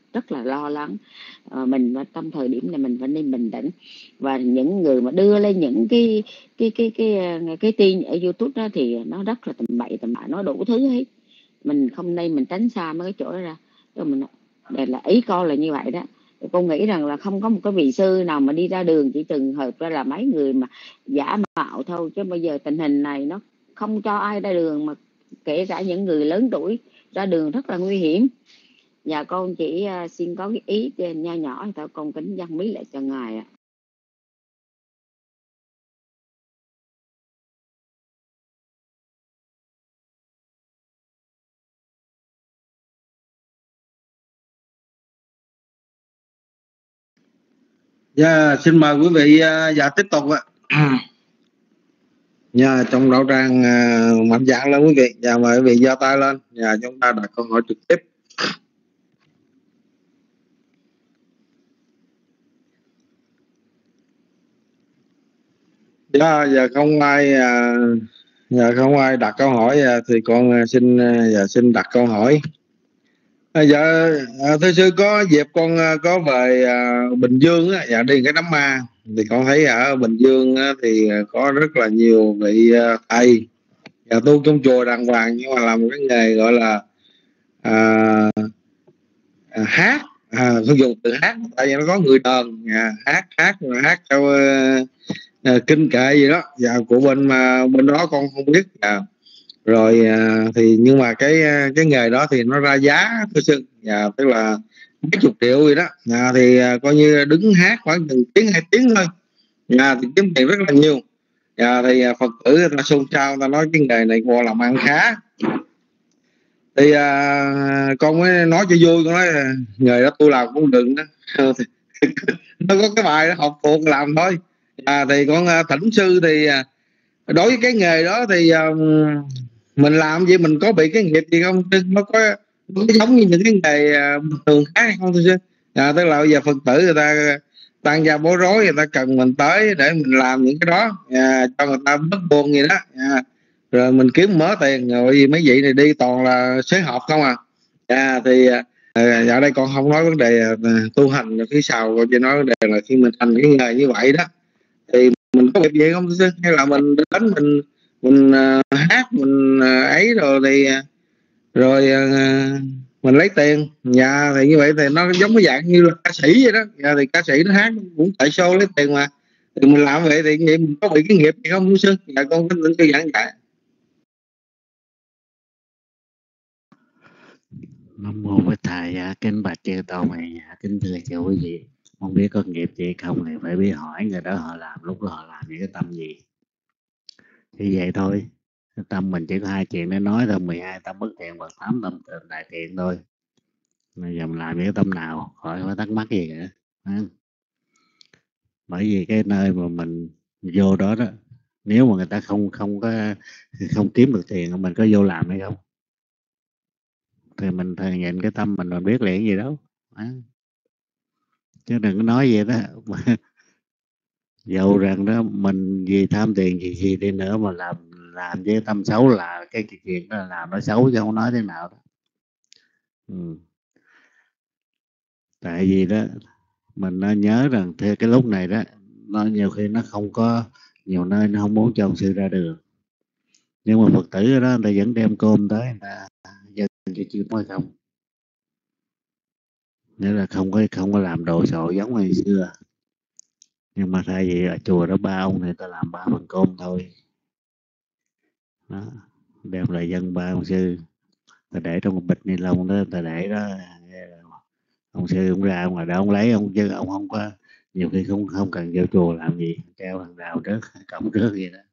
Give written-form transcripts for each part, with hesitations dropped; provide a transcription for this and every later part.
rất là lo lắng. Mình trong thời điểm này mình phải nên bình tĩnh. Và những người mà đưa lên những cái tin ở YouTube đó thì nó rất là tầm bậy tầm bạ, nó đủ thứ hết. Mình không nên mình tránh xa mấy cái chỗ đó ra. Rồi mình đây là ý con là như vậy đó. Con nghĩ rằng là không có một cái vị sư nào mà đi ra đường, chỉ từng hợp ra là mấy người mà giả mạo thôi, chứ bây giờ tình hình này nó không cho ai ra đường, mà kể cả những người lớn tuổi ra đường rất là nguy hiểm. Và con chỉ xin có cái ý nho nhỏ thôi, con kính dâng bí lại cho ngài ạ. Dạ, xin mời quý vị dạ tiếp tục ạ. Dạ, trong đạo tràng mạnh dạn lên quý vị. Dạ, mời quý vị giơ tay lên. Dạ, chúng ta đặt câu hỏi trực tiếp. Dạ, giờ không ai không ai đặt câu hỏi thì con xin đặt câu hỏi. Dạ, thưa sư, có dịp con có về Bình Dương á, dạ đi cái đám ma thì con thấy ở Bình Dương á, thì có rất là nhiều vị thầy tu trong chùa đàng hoàng, nhưng mà làm một cái nghề gọi là hát, không dùng từ hát tại vì nó có người đờn, hát theo kinh kệ gì đó, của bên đó con không biết. Rồi thì nhưng mà cái nghề đó thì nó ra giá thưa sư, tức là mấy chục triệu gì đó, thì coi như đứng hát khoảng từng tiếng 2 tiếng thôi, thì kiếm tiền rất là nhiều. Thì Phật tử người ta xôn xao, người ta nói cái nghề này còn làm ăn khá. Thì con mới nói cho vui, con nói nghề đó tôi làm cũng đừng đó. Nó có cái bài đó học thuộc làm thôi. Thì con thỉnh sư thì đối với cái nghề đó thì mình làm gì, mình có bị cái nghiệp gì không? Nó giống như những cái nghề bình thường khác hay không thưa sư? Tức là bây giờ Phật tử người ta tăng gia bối rối, người ta cần mình tới để mình làm những cái đó, cho người ta bớt buồn gì đó, rồi mình kiếm mớ tiền. Rồi mấy vị này đi toàn là xế hộp không thì ở đây con không nói vấn đề tu hành ở phía sau, con chỉ nói vấn đề là khi mình thành cái nghề như vậy đó thì mình có việc gì không thưa sư? Hay là mình đến mình hát mình ấy rồi thì rồi mình lấy tiền thì như vậy thì nó giống cái dạng như là ca sĩ vậy đó. Thì ca sĩ nó hát cũng tại show lấy tiền mà, thì mình làm vậy thì mình có bị cái nghiệp gì không thưa sư? Con tính tư giảng giải. Nam mô Bổn Thầy. Kính bạch chư tôn thầy, kính thưa chư quý vị. Không biết có nghiệp gì không thì phải biết hỏi người đó họ làm lúc đó họ làm những cái tâm gì. Thì vậy thôi. Tâm mình chỉ có 2 chuyện để nói thôi: 12 tâm bất thiện và 8 tâm đại thiện thôi. Bây giờ mình làm những cái tâm nào khỏi phải thắc mắc gì cả. Bởi vì cái nơi mà mình vô đó đó, nếu mà người ta không kiếm được tiền, mình có vô làm hay không thì mình thừa nhận cái tâm mình biết liền gì đâu. Chứ đừng có nói vậy đó. Dầu rằng đó mình vì tham tiền gì đi nữa mà làm với tâm xấu là cái chuyện đó là làm nó xấu, chứ không nói thế nào đó. Tại vì đó mình nó nhớ rằng theo cái lúc này đó, nó nhiều khi nó không có nhiều nơi nó không muốn cho ông sư ra đường, nhưng mà Phật tử ở đó người ta vẫn đem cơm tới, người ta dân cho chư nói không, nghĩa là không có làm đồ sộ giống ngày xưa. Nhưng mà thay vì ở chùa đó 3 ông thì ta làm 3 phần cơm thôi đó, đem lại dân 3 ông sư, ta để trong một bịch ni lông đó, ta để đó. Ông sư ông ra ngoài đó ông lấy, ông chứ ông không có, nhiều khi không cần vô chùa làm gì, treo hàng rào trước cổng trước gì đó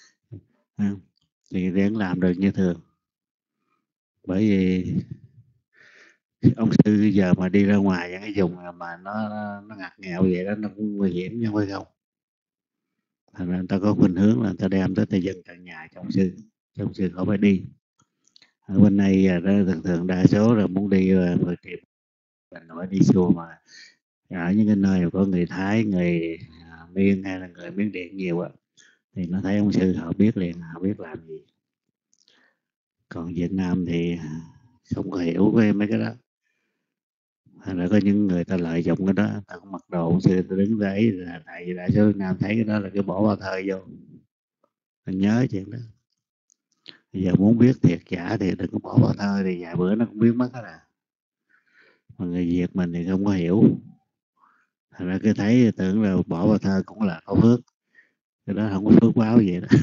thì vẫn làm được như thường. Bởi vì ông sư giờ mà đi ra ngoài những cái vùng mà nó ngặt nghèo vậy đó, nó cũng nguy hiểm chứ không phải không. Thành ra người ta có khuynh hướng là người ta đem tới ta dân tận nhà cho ông sư không phải đi. Ở bên này đó, thường đa số là muốn đi vừa kịp mình phải đi xua, mà ở những cái nơi mà có người Thái, người Miên hay là người Miến Điện nhiều á, thì nó thấy ông sư họ biết liền, họ biết làm gì. Còn Việt Nam thì không có hiểu về mấy cái đó. Thành ra có những người ta lợi dụng cái đó, ta cũng mặc đồ xưa ta đứng đấy, là tại vì đại số Việt Nam thấy cái đó là cái bỏ bao thơ vô. Mình nhớ chuyện đó. Bây giờ muốn biết thiệt giả thì đừng có bỏ bao thơ, thì vài bữa nó cũng biến mất hết à. Mà người Việt mình thì không có hiểu. Thành ra cứ thấy tưởng là bỏ bao thơ cũng là có phước. Cái đó không có phước báo gì đó.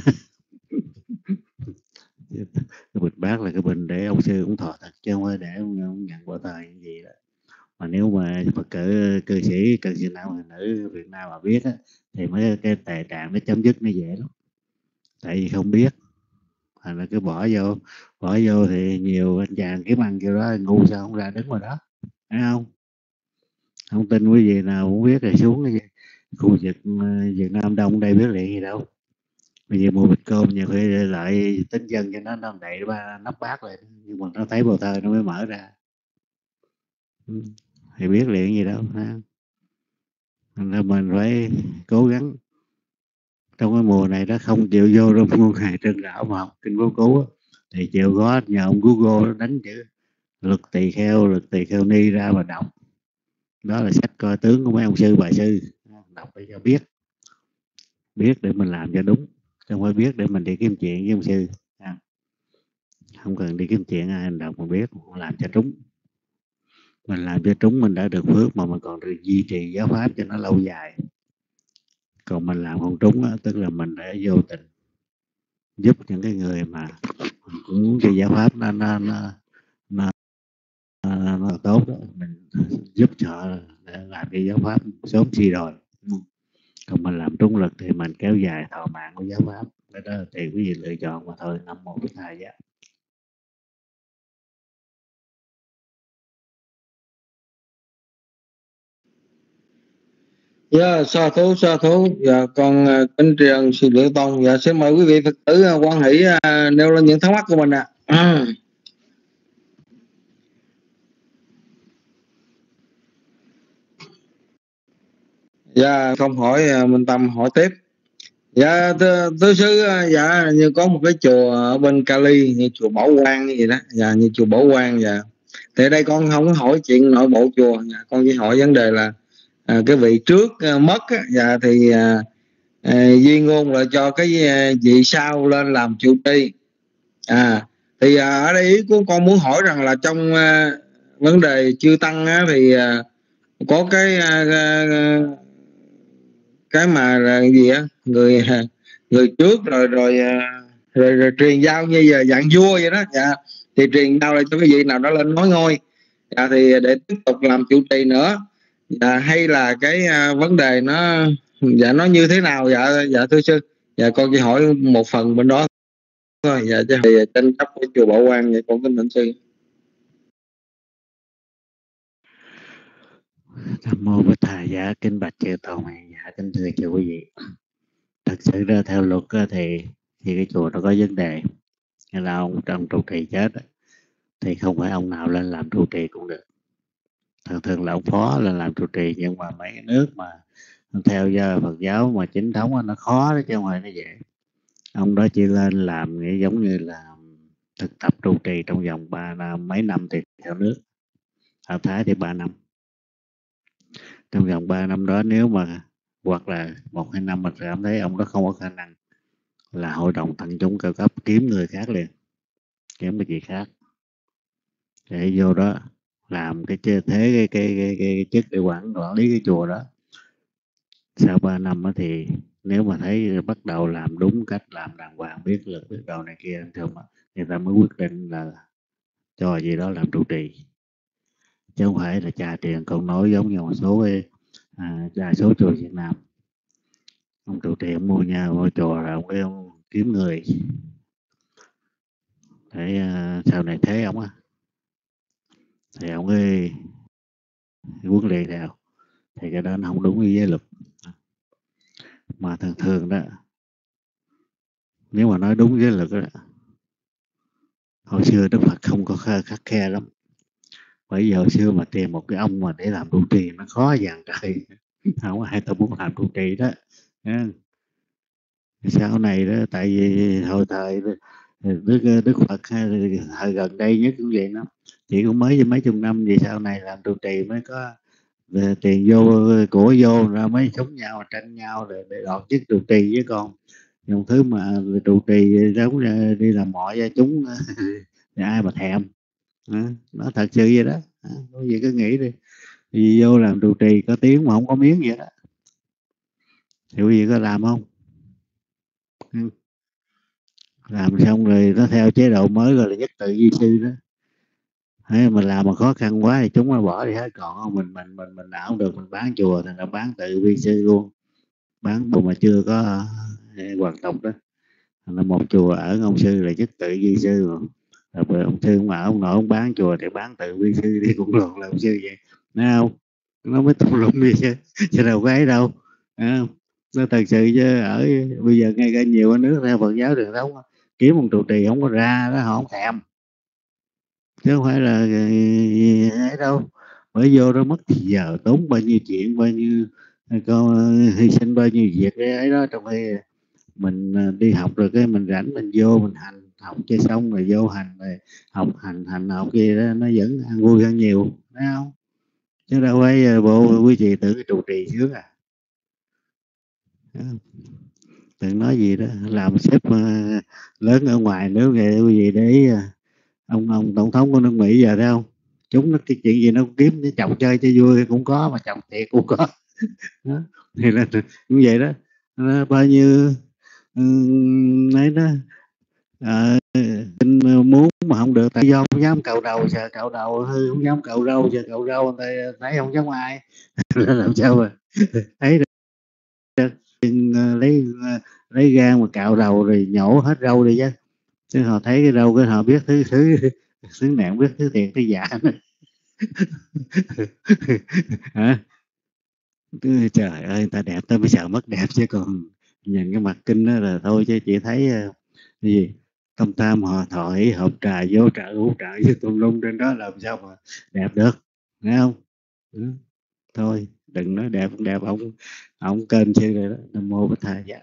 Cái bịch bát là cái bình để ông sư cũng thọ thật, chứ không phải để ông nhận bỏ thơ như gì đó. Mà nếu mà Phật tử cư sĩ cư sĩ nam người nữ Việt Nam mà biết á, thì mấy cái tệ trạng nó chấm dứt nó dễ lắm. Tại vì không biết, thành ra cứ bỏ vô thì nhiều anh chàng kiếm ăn kiểu đó, ngu sao không ra đứng ngoài đó, thấy không? Không tin quý vị nào cũng biết rồi xuống cái khu vực Việt Nam Đông đây biết liền gì đâu. Bây giờ mua bịch cơm nhiều khi lại tính dân cho nó đậy ba nắp bát lại, nhưng mà nó thấy bào thơ nó mới mở ra. Thì biết liền gì đâu ha. Nên mình phải cố gắng trong cái mùa này đó, không chịu vô trong mùa ngày trân đạo mà học kinh Vô Cứu thì chịu có nhờ ông Google nó đánh chữ lực tỳ kheo ni ra mà đọc. Đó là sách coi tướng của mấy ông sư bà sư, đọc để cho biết để mình làm cho đúng, chứ không phải biết để mình đi kiếm chuyện với ông sư. Không cần đi kiếm chuyện ai, đọc mà biết, làm cho đúng. Mình làm cho trúng mình đã được phước, mà mình còn được duy trì giáo pháp cho nó lâu dài. Còn mình làm không trúng á, tức là mình đã vô tình giúp những cái người mà mình cũng muốn cho giáo pháp nó tốt đó, mình giúp cho để làm cái giáo pháp sớm suy đồi. Còn mình làm trúng lực thì mình kéo dài thọ mạng của giáo pháp. Cái đó thì quý vị lựa chọn mà thôi. Nam mô Bích Thầy Giá. Dạ, sa thú. Dạ, con kính truyền sư Liễu Tông. Dạ, xin mời quý vị Phật tử quan hỷ nêu lên những thắc mắc của mình ạ. Dạ, không hỏi Minh Tâm hỏi tiếp. Dạ, thưa sư, dạ, như có một cái chùa ở bên Cali, như chùa Bảo Quang gì đó. Dạ, như chùa Bảo Quang. Dạ, thì đây con không có hỏi chuyện nội bộ chùa. Dạ, con chỉ hỏi vấn đề là cái vị trước mất á, dạ, thì Di ngôn là cho cái vị sau lên làm trụ trì. Thì ở đây ý của con muốn hỏi rằng là trong vấn đề chư tăng á, thì có cái mà là gì á, người trước rồi truyền giao như giờ dạng vua vậy đó. Dạ, thì truyền giao lại cho cái vị nào đó lên nói ngôi. Dạ, thì để tiếp tục làm trụ trì nữa. Dạ, hay là cái vấn đề nó như thế nào? Dạ thưa sư, dạ con chỉ hỏi một phần bên đó thôi. Dạ, chứ thì tranh chấp của chùa Bảo Quang, vậy con kính thỉnh sư. Nam mô Bích Thầy Giá. Kính bạch chư Tôn. Dạ, kính thưa chư quý vị, thật sự ra theo luật thì cái chùa nó có vấn đề, hay là ông trong trụ trì chết thì không phải ông nào lên làm trụ trì cũng được. Thường là ông phó lên làm trụ trì, nhưng mà mấy cái nước mà theo Phật giáo mà chính thống nó khó đó, chứ không phải nó dễ. Ông đó chỉ lên làm nghĩa giống như là thực tập trụ trì trong vòng 3 năm, mấy năm thì theo nước. Ở Thái thì 3 năm. Trong vòng 3 năm đó, nếu mà hoặc là 1-2 năm mình cảm thấy ông đó không có khả năng, là hội đồng tăng chúng cao cấp kiếm người khác liền, kiếm cái gì khác để vô đó làm cái chức để quản lý cái chùa đó. Sau 3 năm thì nếu mà thấy bắt đầu làm đúng cách, làm đàng hoàng, biết lực biết đầu này kia thì người ta mới quyết định là cho gì đó làm trụ trì, chứ không phải là trà tiền con nói giống như một số đa số chùa Việt Nam. Ông trụ trì ông mua nhà mua chùa rồi ông kiếm người để sau này thế ông thì ông ấy huấn luyện theo, thì cái đó nó không đúng với giới luật. Mà thường đó, nếu mà nói đúng với luật đó, hồi xưa Đức Phật không có khắt khe lắm. Bởi giờ hồi xưa mà tìm một cái ông mà để làm trụ trì nó khó dằn trời, không ai ta muốn làm trụ trì đó. Sau này đó, tại vì hồi thời Đức Phật thời gần đây nhất cũng vậy đó, chỉ cũng mới mấy chục năm về sau này làm trụ trì mới có tiền vô của vô ra mới sống nhau tranh nhau để đoạt chức trụ trì, chứ còn những thứ mà trụ trì giống như đi làm mọi cho chúng thì ai mà thèm. Nó thật sự vậy đó. Có gì cứ nghĩ đi, đi vô làm trụ trì có tiếng mà không có miếng vậy đó, thì quý vị có làm không? Làm xong rồi nó theo chế độ mới rồi là nhất tự vi sư đó. Thế mình làm mà khó khăn quá thì chúng nó bỏ đi hết, còn không mình nào không được mình bán chùa thì là bán tự vi sư luôn, bán chùa mà chưa có hoàn tục đó. Thành là một chùa ở ông sư là chức tự vi sư mà. Rồi ông sư mà ông nội ông bán chùa thì bán tự vi sư đi cũng được là ông sư vậy, thấy không? Nó mới tùm lum đi chứ đâu có ấy đâu, thấy không? Nó thật sự chứ ở bây giờ ngay cả nhiều nước theo Phật giáo truyền thống kiếm một trụ trì không có ra đó, họ không thèm, chứ không phải là ấy đâu. Bởi vô đó mất giờ, tốn bao nhiêu chuyện, bao nhiêu con hy sinh bao nhiêu việc ấy đó, trong khi mình đi học rồi cái mình rảnh mình vô mình hành học chơi xong rồi vô hành rồi học hành học kia đó, nó vẫn ăn vui hơn nhiều, thấy không? Chứ đâu phải bộ quý vị tự cái trụ trì sướng à. Đừng nói gì đó làm sếp lớn ở ngoài nước về quý vị để ý, ông tổng thống của nước Mỹ giờ thấy không, chúng nó cái chuyện gì nó cũng kiếm, nó chồng chơi cho vui cũng có mà chồng thiệt cũng có đó. Thì là cũng vậy đó. Nó bao nhiêu ấy đó, muốn mà không được tại do không dám cầu đầu, sợ cầu đầu hư, không dám cầu râu, sợ cầu râu thấy không giống ai làm sao mà thấy được. Lấy gan mà cạo đầu rồi nhổ hết râu đi chứ họ thấy cái râu cái họ biết thứ nạn, biết thứ thiệt thứ giả hả? Trời ơi, ta đẹp ta mới sợ mất đẹp, chứ còn nhìn cái mặt kinh đó là thôi, chứ chị thấy cái gì tâm tam hòa thọ hỷ hợp trà vô trợ hữu trợ với tùm lum trên đó làm sao mà đẹp được, nghe không? Thôi đừng nói đẹp không đẹp, ông kênh sư rồi đó. Nam mô Bích Thầy. Dạ.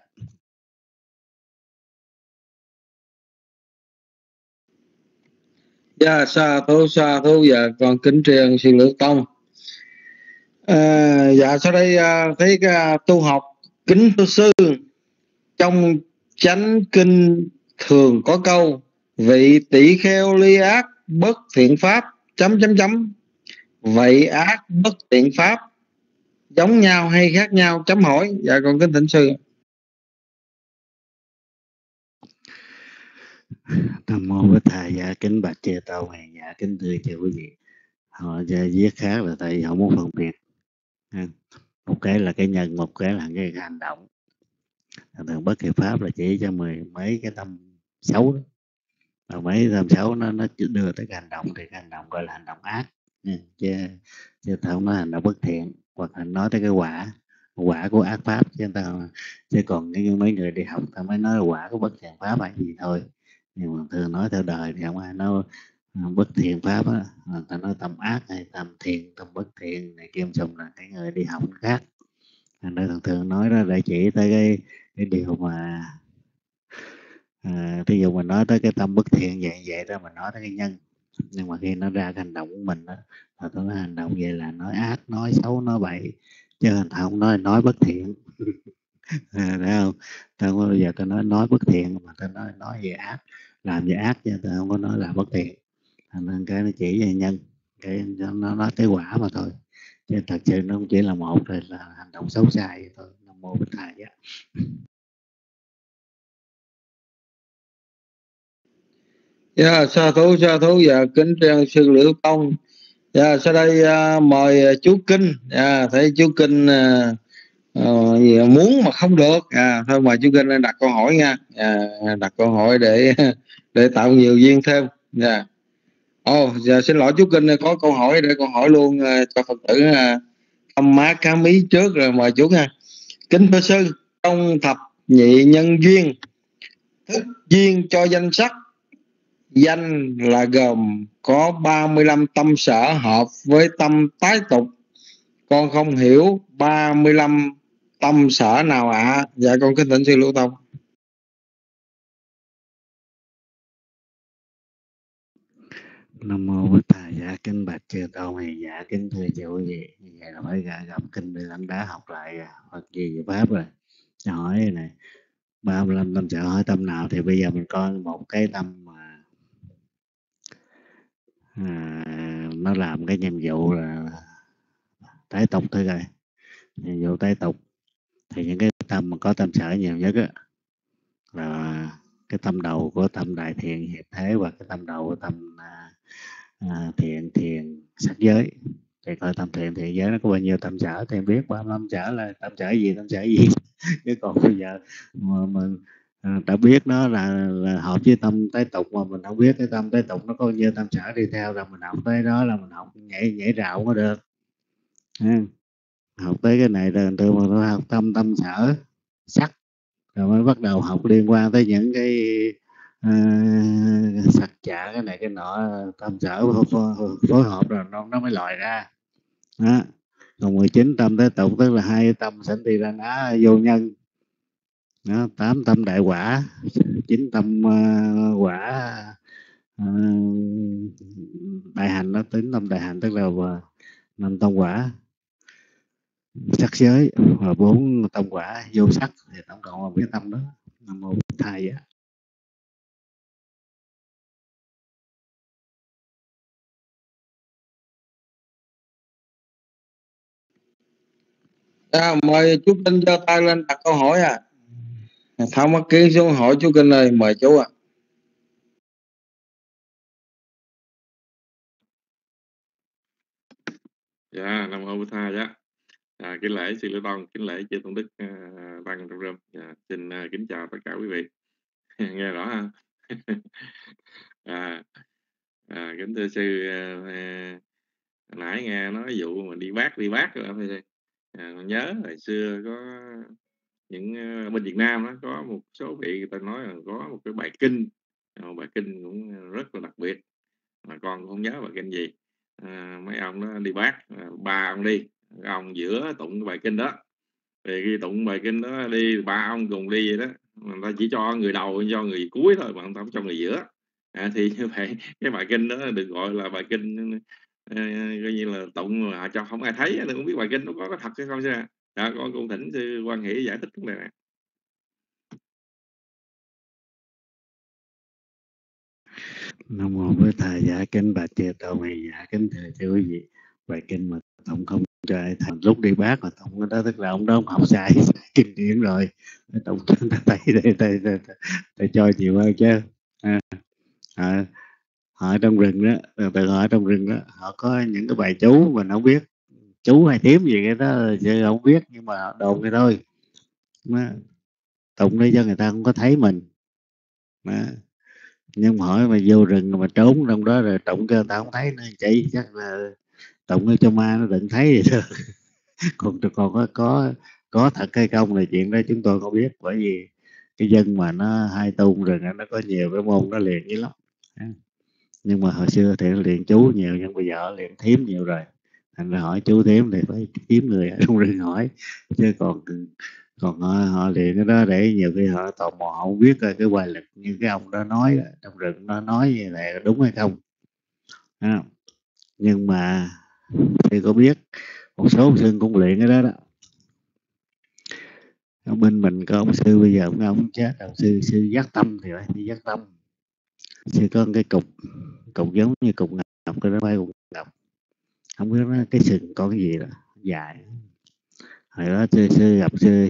Dạ sa thú dạ con kính tri sư Lữ Tông. Dạ sau đây thấy tu học kính thưa sư, trong chánh kinh thường có câu vị tỷ kheo ly ác bất thiện pháp chấm chấm chấm, vậy ác bất thiện pháp giống nhau hay khác nhau chấm hỏi. Dạ con kính thỉnh sư. Nam mô Bích Thầy. Dạ kính bạch chư tôn này. Dạ kính thưa chư quý vị. Họ viết khác là tại họ muốn phân biệt, một cái là cái nhân, một cái là cái hành động. Thường bất thiện pháp là chỉ cho mấy cái tâm xấu đó, và mấy tâm xấu nó đưa tới cái hành động, thì cái hành động gọi là hành động ác chứ ta không nói hành động bất thiện, hoặc là nói tới cái quả của ác pháp, chứ còn mấy người đi học ta mới nói là quả của bất thiện pháp là gì thôi. Nhưng mà thường nói theo đời thì không ai nói bất thiện pháp á, ta nói tâm ác hay tâm thiện tâm bất thiện này kim sùng là cái người đi học khác. Thành ra thường nói đó để chỉ tới cái điều mà ví dụ mình nói tới cái tâm bất thiện vậy đó, mình nói tới cái nhân, nhưng mà khi nó ra cái hành động của mình đó, là tôi nói hành động vậy là nói ác, nói xấu, nói bậy, chứ ta không nói bất thiện thấy không? Ta không bao giờ ta nói bất thiện, mà ta nói về ác, làm về ác, chứ ta không có nói là bất thiện. Thành nên cái nó chỉ về nhân, cái nó nói tới quả mà thôi, chứ thật sự nó cũng chỉ là một rồi, là hành động xấu xa vậy thôi. Nam mô Bích Thầy. Dạ sa thú dạ kính tri sư Lữ Tông. Dạ sau đây mời chú Kinh. Dạ thấy chú Kinh gì muốn mà không được, thôi mời chú Kinh đặt câu hỏi nha. Đặt câu hỏi để tạo nhiều duyên thêm. Dạ. Dạ xin lỗi chú Kinh có câu hỏi để con hỏi luôn cho Phật tử thăm má cá mí trước rồi mời chú nha. Kính thưa sư, trong thập nhị nhân duyên, thức duyên cho danh sắc, danh là gồm có 35 tâm sở hợp với tâm tái tục, con không hiểu 35 tâm sở nào ạ? Dạ con kính thỉnh sư Lữ Tông. Nam mô Bích Thầy. Dạ kính bạch chư tôn. Dạ kính thưa chư quý vị, vậy là phải gặp kinh đi lãnh đá học lại Phật gì về pháp rồi. Cho hỏi này, 35 tâm sở hỏi tâm nào, thì bây giờ mình coi một cái tâm mà nó làm cái nhiệm vụ là tái tục thôi rồi. Nhiệm vụ tái tục thì những cái tâm mà có tâm sở nhiều nhất á, là cái tâm đầu của tâm đại thiện hiệp thế, và cái tâm đầu của tâm thiện sắc giới. Thì coi tâm thiện giới nó có bao nhiêu tâm sở thì em biết. 35 sở là tâm sở gì chứ còn bây giờ mà mình đã biết nó là hợp với tâm tái tục, mà mình không biết cái tâm tái tục nó có bao nhiêu tâm sở đi theo, là mình học tới đó là mình học nhảy rào có được. Học tới cái này rồi từ mà nó học tâm sở sắc, rồi mới bắt đầu học liên quan tới những cái sạch chả cái này cái nọ, tâm sở phối hợp rồi nó mới lòi ra đó. Còn 19 tâm tái tục tức là 2 tâm sanh tỳ ra ná vô nhân đó, 8 tâm đại quả, 9 tâm quả đại hành đó, tính tâm đại hành tức là 5 tâm quả sắc giới, và 4 tâm quả vô sắc, thì tổng cộng là 7 tâm đó. Nam mô Bổn Thầy á. Mời chú Kinh giơ tay lên đặt câu hỏi Thao mắt kiến xuống hỏi chú Kinh ơi, mời chú ạ. Dạ, Nam mô Bổn Thầy á. Kính lễ sư Lê Tông, kính lễ chư tôn đức tăng trong room. Xin kính chào tất cả quý vị. Nghe rõ ha? Kính thưa sư, nãy nghe nói vụ mà đi bác rồi. Nhớ hồi xưa có những bên Việt Nam đó, có một số vị người ta nói là có một cái bài kinh, bài kinh cũng rất là đặc biệt, mà con không nhớ bài kinh gì. Mấy ông đó đi bác, ba ông đi, ông giữa tụng cái bài kinh đó. Thì khi tụng bài kinh đó đi, ba ông cùng đi vậy đó, người ta chỉ cho người đầu cho người cuối thôi, mà người ta không cho người giữa. Thì như vậy cái bài kinh đó được gọi là bài kinh coi như là tụng mà cho không ai thấy, nên không biết bài kinh nó có thật hay không chứ. Con cũng thỉnh sư Quan Hỷ giải thích vấn đề này. Nam mô Bổn Thầy. Dạ kính bạch chư tôn. Dạ kính thưa chư quý vị, bài kinh mà tụng không cho ai thành, lúc đi bác mà tụng cái đó tức là ông đó ông học sai kinh điển rồi, tụng thầy cho chịu hơn chứ. Họ trong rừng đó, từ họ trong rừng đó, họ có những cái bài chú mình không biết, chú hay thím gì cái đó chứ không biết, nhưng mà đồn cái thôi, tụng để cho người ta không có thấy mình. Nhưng mà hỏi mà vô rừng mà trốn trong đó rồi tụng cho người ta không thấy nó chỉ chắc là tụng cho ma nó đừng thấy vậy thôi. còn có thật hay không là chuyện đó chúng tôi không biết, bởi vì cái dân mà nó hai tu rừng nó có nhiều cái môn nó liền dữ lắm. Nhưng mà hồi xưa thì nó luyện chú nhiều, nhưng bây giờ luyện thím nhiều rồi, thành ra hỏi chú thím thì phải kiếm người ở trong rừng hỏi, chứ còn họ luyện cái đó để nhiều khi họ tò mò, họ không biết cái hoài lực như cái ông đó nói trong rừng nó nói như này là đúng hay không. Nhưng mà thì có biết một số ông sư cũng luyện cái đó đó. Ở bên mình có ông sư bây giờ ông chết, ông sư Giác Tâm thì phải đi Giác Tâm. Sư có cái cục giống như cục ngọc, cái đó phải cục ngọc, không biết nó cái sừng có cái gì đó dài. Hồi đó sư gặp sư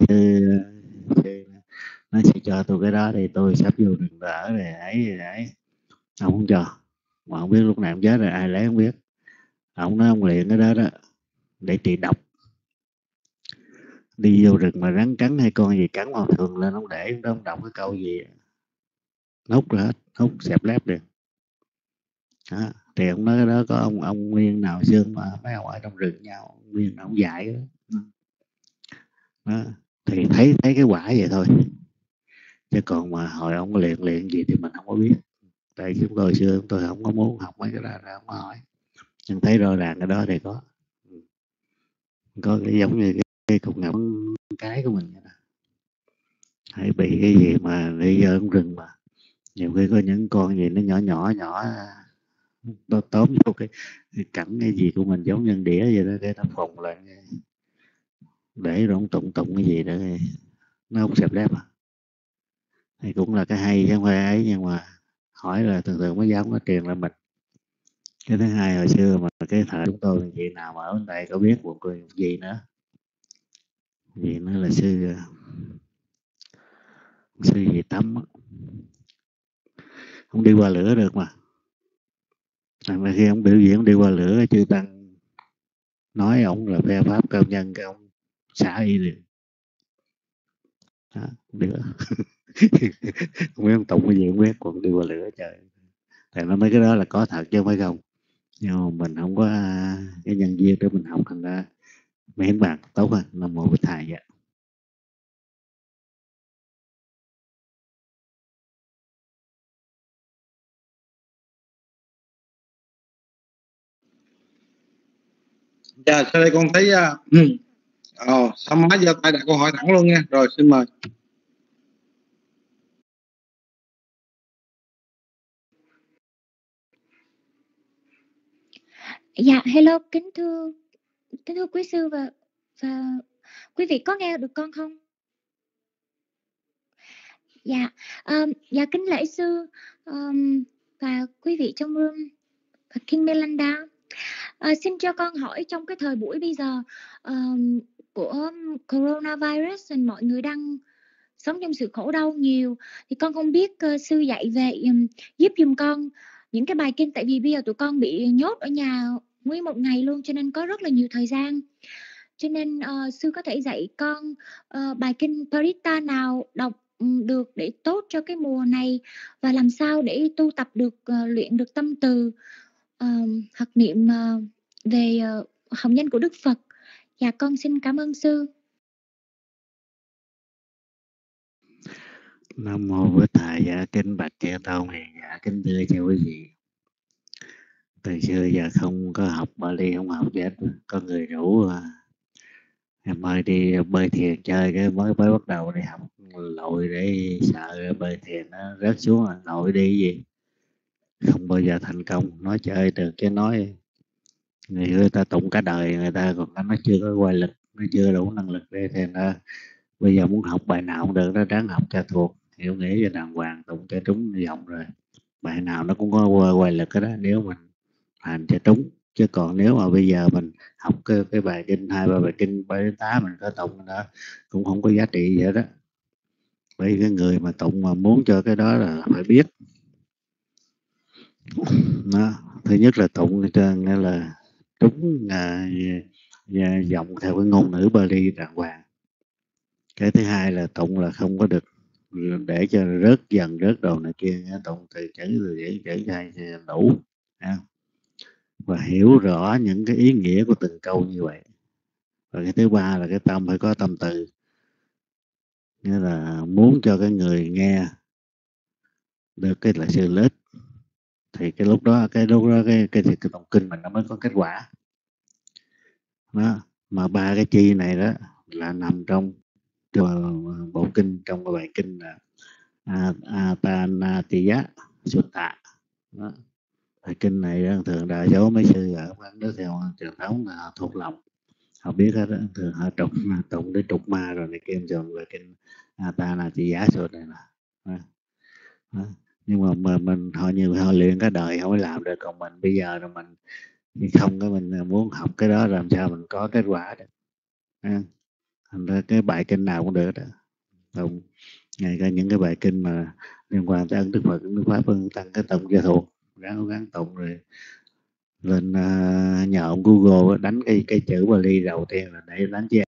nó sẽ cho tôi cái đó thì tôi sắp vô rừng đỡ rồi ấy ông không cho, mà không biết lúc nào ông chết rồi ai lấy không biết. Ông nói ông luyện cái đó đó để trị độc, đi vô rừng mà rắn cắn hay con gì cắn vào thường lên ông để ông đọc cái câu gì hút ra hết, hút xẹp lép được đó. Thì ông nói cái đó có ông Nguyên nào xương mà mấy ông ở trong rừng nhau, ông Nguyên ông dạy đó. Đó thì thấy cái quả vậy thôi, chứ còn mà hồi ông luyện gì thì mình không có biết, tại chúng tôi xưa chúng tôi không có muốn học mấy cái đó ra không có hỏi, nhưng thấy rõ ràng cái đó thì có cái giống như cái cục ngọc cái của mình, hay bị cái gì mà đi vô rừng mà nhiều khi có những con gì nó nhỏ nó tóm vô cái cẳng cái gì của mình giống nhân đĩa vậy đó, cái nó phồng lại để rỗng tụng cái gì đó nó không sẹp đép à. Thì cũng là cái hay chứ không phải ấy, nhưng mà hỏi là thường thường mới dám nó truyền lại mình. Cái thứ hai, hồi xưa mà cái thời chúng tôi chị nào mà ở đây có biết một người gì nữa, gì nữa là sư gì Tâm á, không đi qua lửa được mà khi ông biểu diễn ông đi qua lửa, chư tăng nói ông là phe pháp cao nhân, cái ông xả y liền đó, được. Không biết ông tụng cái gì không biết, còn đi qua lửa trời. Tại nó mấy cái đó là có thật chứ không phải không, nhưng mà mình không có cái nhân duyên để mình học, thành ra miễn bạn tốt hơn. Nam mô Bích Thầy vậy. Dạ, sau đây con thấy sao má giơ tay đặt câu hỏi thẳng luôn nha. Rồi xin mời. Dạ, hello, kính thưa quý sư và quý vị có nghe được con không? Dạ, dạ kính lễ sư và quý vị trong room và King Melanda. Xin cho con hỏi, trong cái thời buổi bây giờ của coronavirus, mọi người đang sống trong sự khổ đau nhiều, thì con không biết sư dạy về giúp giùm con những cái bài kinh, tại vì bây giờ tụi con bị nhốt ở nhà nguyên một ngày luôn, cho nên có rất là nhiều thời gian, cho nên sư có thể dạy con bài kinh Parita nào đọc được để tốt cho cái mùa này, và làm sao để tu tập được luyện được tâm từ học niệm về hồng danh của Đức Phật. Dạ con xin cảm ơn sư. Nam mô Bích Thầy. Dạ kính bạch Chư Tôn hiền. Dạ kính thưa cho quý vị, từ xưa giờ không có học Bali, không học gì hết. Có người rủ em ơi đi bơi thuyền chơi, cái mới bắt đầu đi học lội để sợ bơi thuyền nó rớt xuống, lội đi gì không bao giờ thành công. Nói chơi được chứ nói người ta tụng cả đời, người ta còn nó chưa có quay lực, nó chưa đủ năng lực để thì nó bây giờ muốn học bài nào cũng được, nó ráng học cho thuộc, hiểu nghĩa cho đàng hoàng, tụng cho trúng dòng, rồi bài nào nó cũng có quay lực cái đó, nếu mình hành cho trúng. Chứ còn nếu mà bây giờ mình học cái bài kinh 2-3 bài kinh 7-8 mình có tụng đó cũng không có giá trị gì hết đó. Bởi cái người mà tụng mà muốn cho cái đó là phải biết nó, thứ nhất là tụng cho nghĩa là trúng giọng theo cái ngôn ngữ Bali đàng hoàng. Cái thứ hai là tụng là không có được để cho rớt dần rớt đồ này kia, tụng từ chữ hai đủ, và hiểu rõ những cái ý nghĩa của từng câu như vậy. Và cái thứ ba là cái tâm phải có tâm từ, nghĩa là muốn cho cái người nghe được cái là sự lợi ích, thì cái lúc đó cái tụng kinh mình nó mới có kết quả đó. Mà ba cái chi này đó là nằm trong bộ kinh, trong cái bài kinh là Atanatiya Sutta đó. Bài kinh này thường đa số mấy sư ở các nước theo truyền thống là thuộc lòng, họ biết hết đó. Thường họ tụng để trục ma rồi này kia, rồi về kinh Atanatiya Sutta này nè đó. Nhưng mà mình họ luyện cả đời không có làm được, còn mình bây giờ rồi mình không, cái mình muốn học cái đó làm sao mình có kết quả được. Thành ra cái bài kinh nào cũng được đó. Tụng ngay cả những cái bài kinh mà liên quan tới ân Đức Phật, Đức Pháp, ân Tăng, cái tụng cho thuộc, gắng tụng, rồi lên nhờ ông Google đánh cái chữ Bali đầu tiên là để đánh cho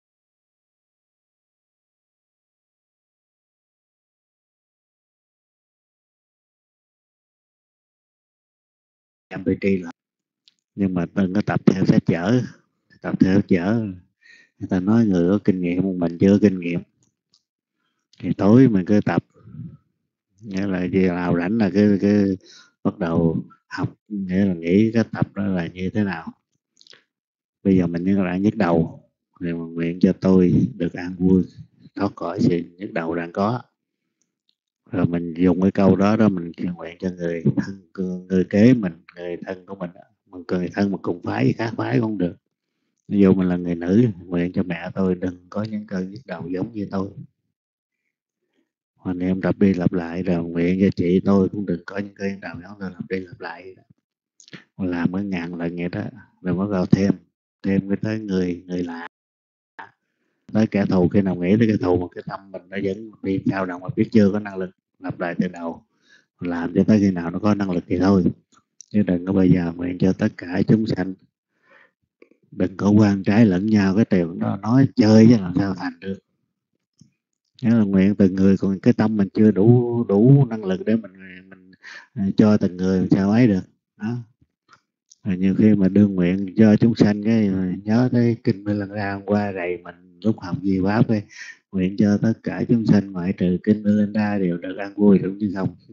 MPT là. Nhưng mà đừng có tập theo sách vở, tập theo sách vở người ta nói người có kinh nghiệm, mình chưa kinh nghiệm, thì tối mình cứ tập, nghĩa là gì nào rảnh là cái bắt đầu học, nghĩa là nghĩ cái tập đó là như thế nào. Bây giờ mình lại nhức đầu thì mình nguyện cho tôi được an vui, thoát khỏi sự nhức đầu đang có, rồi mình dùng cái câu đó mình nguyện cho người thân, người kế mình, người thân của mình, mình người thân mà cùng phái khác phái cũng được. Ví dụ mình là người nữ, nguyện cho mẹ tôi đừng có những cơn nhức đầu giống như tôi. Hoặc niệm lặp đi lặp lại, rồi nguyện cho chị tôi cũng đừng có những cơn nhức đầu giống tôi, lặp đi lặp lại. Mình làm cái ngàn lần vậy đó, rồi bắt đầu thêm cái tới người lạ, tới kẻ thù. Khi nào nghĩ tới kẻ thù mà cái tâm mình nó vẫn đi sao nào mà biết chưa có năng lực, lặp lại từ đầu, làm cho tới khi nào nó có năng lực thì thôi. Chứ đừng có bây giờ nguyện cho tất cả chúng sanh đừng có quan trái lẫn nhau. Cái điều đó nói chơi chứ làm sao thành được. Nếu là nguyện từng người, còn cái tâm mình chưa đủ năng lực để mình cho từng người sao ấy được đó. Rồi nhiều khi mà đương nguyện cho chúng sanh cái nhớ tới kinh Mê Lăng Ra hôm qua rầy mình lúc học Di Pháp ấy, nguyện cho tất cả chúng sanh ngoại trừ kinh Mê Lăng Ra đều được an vui đúng chứ không.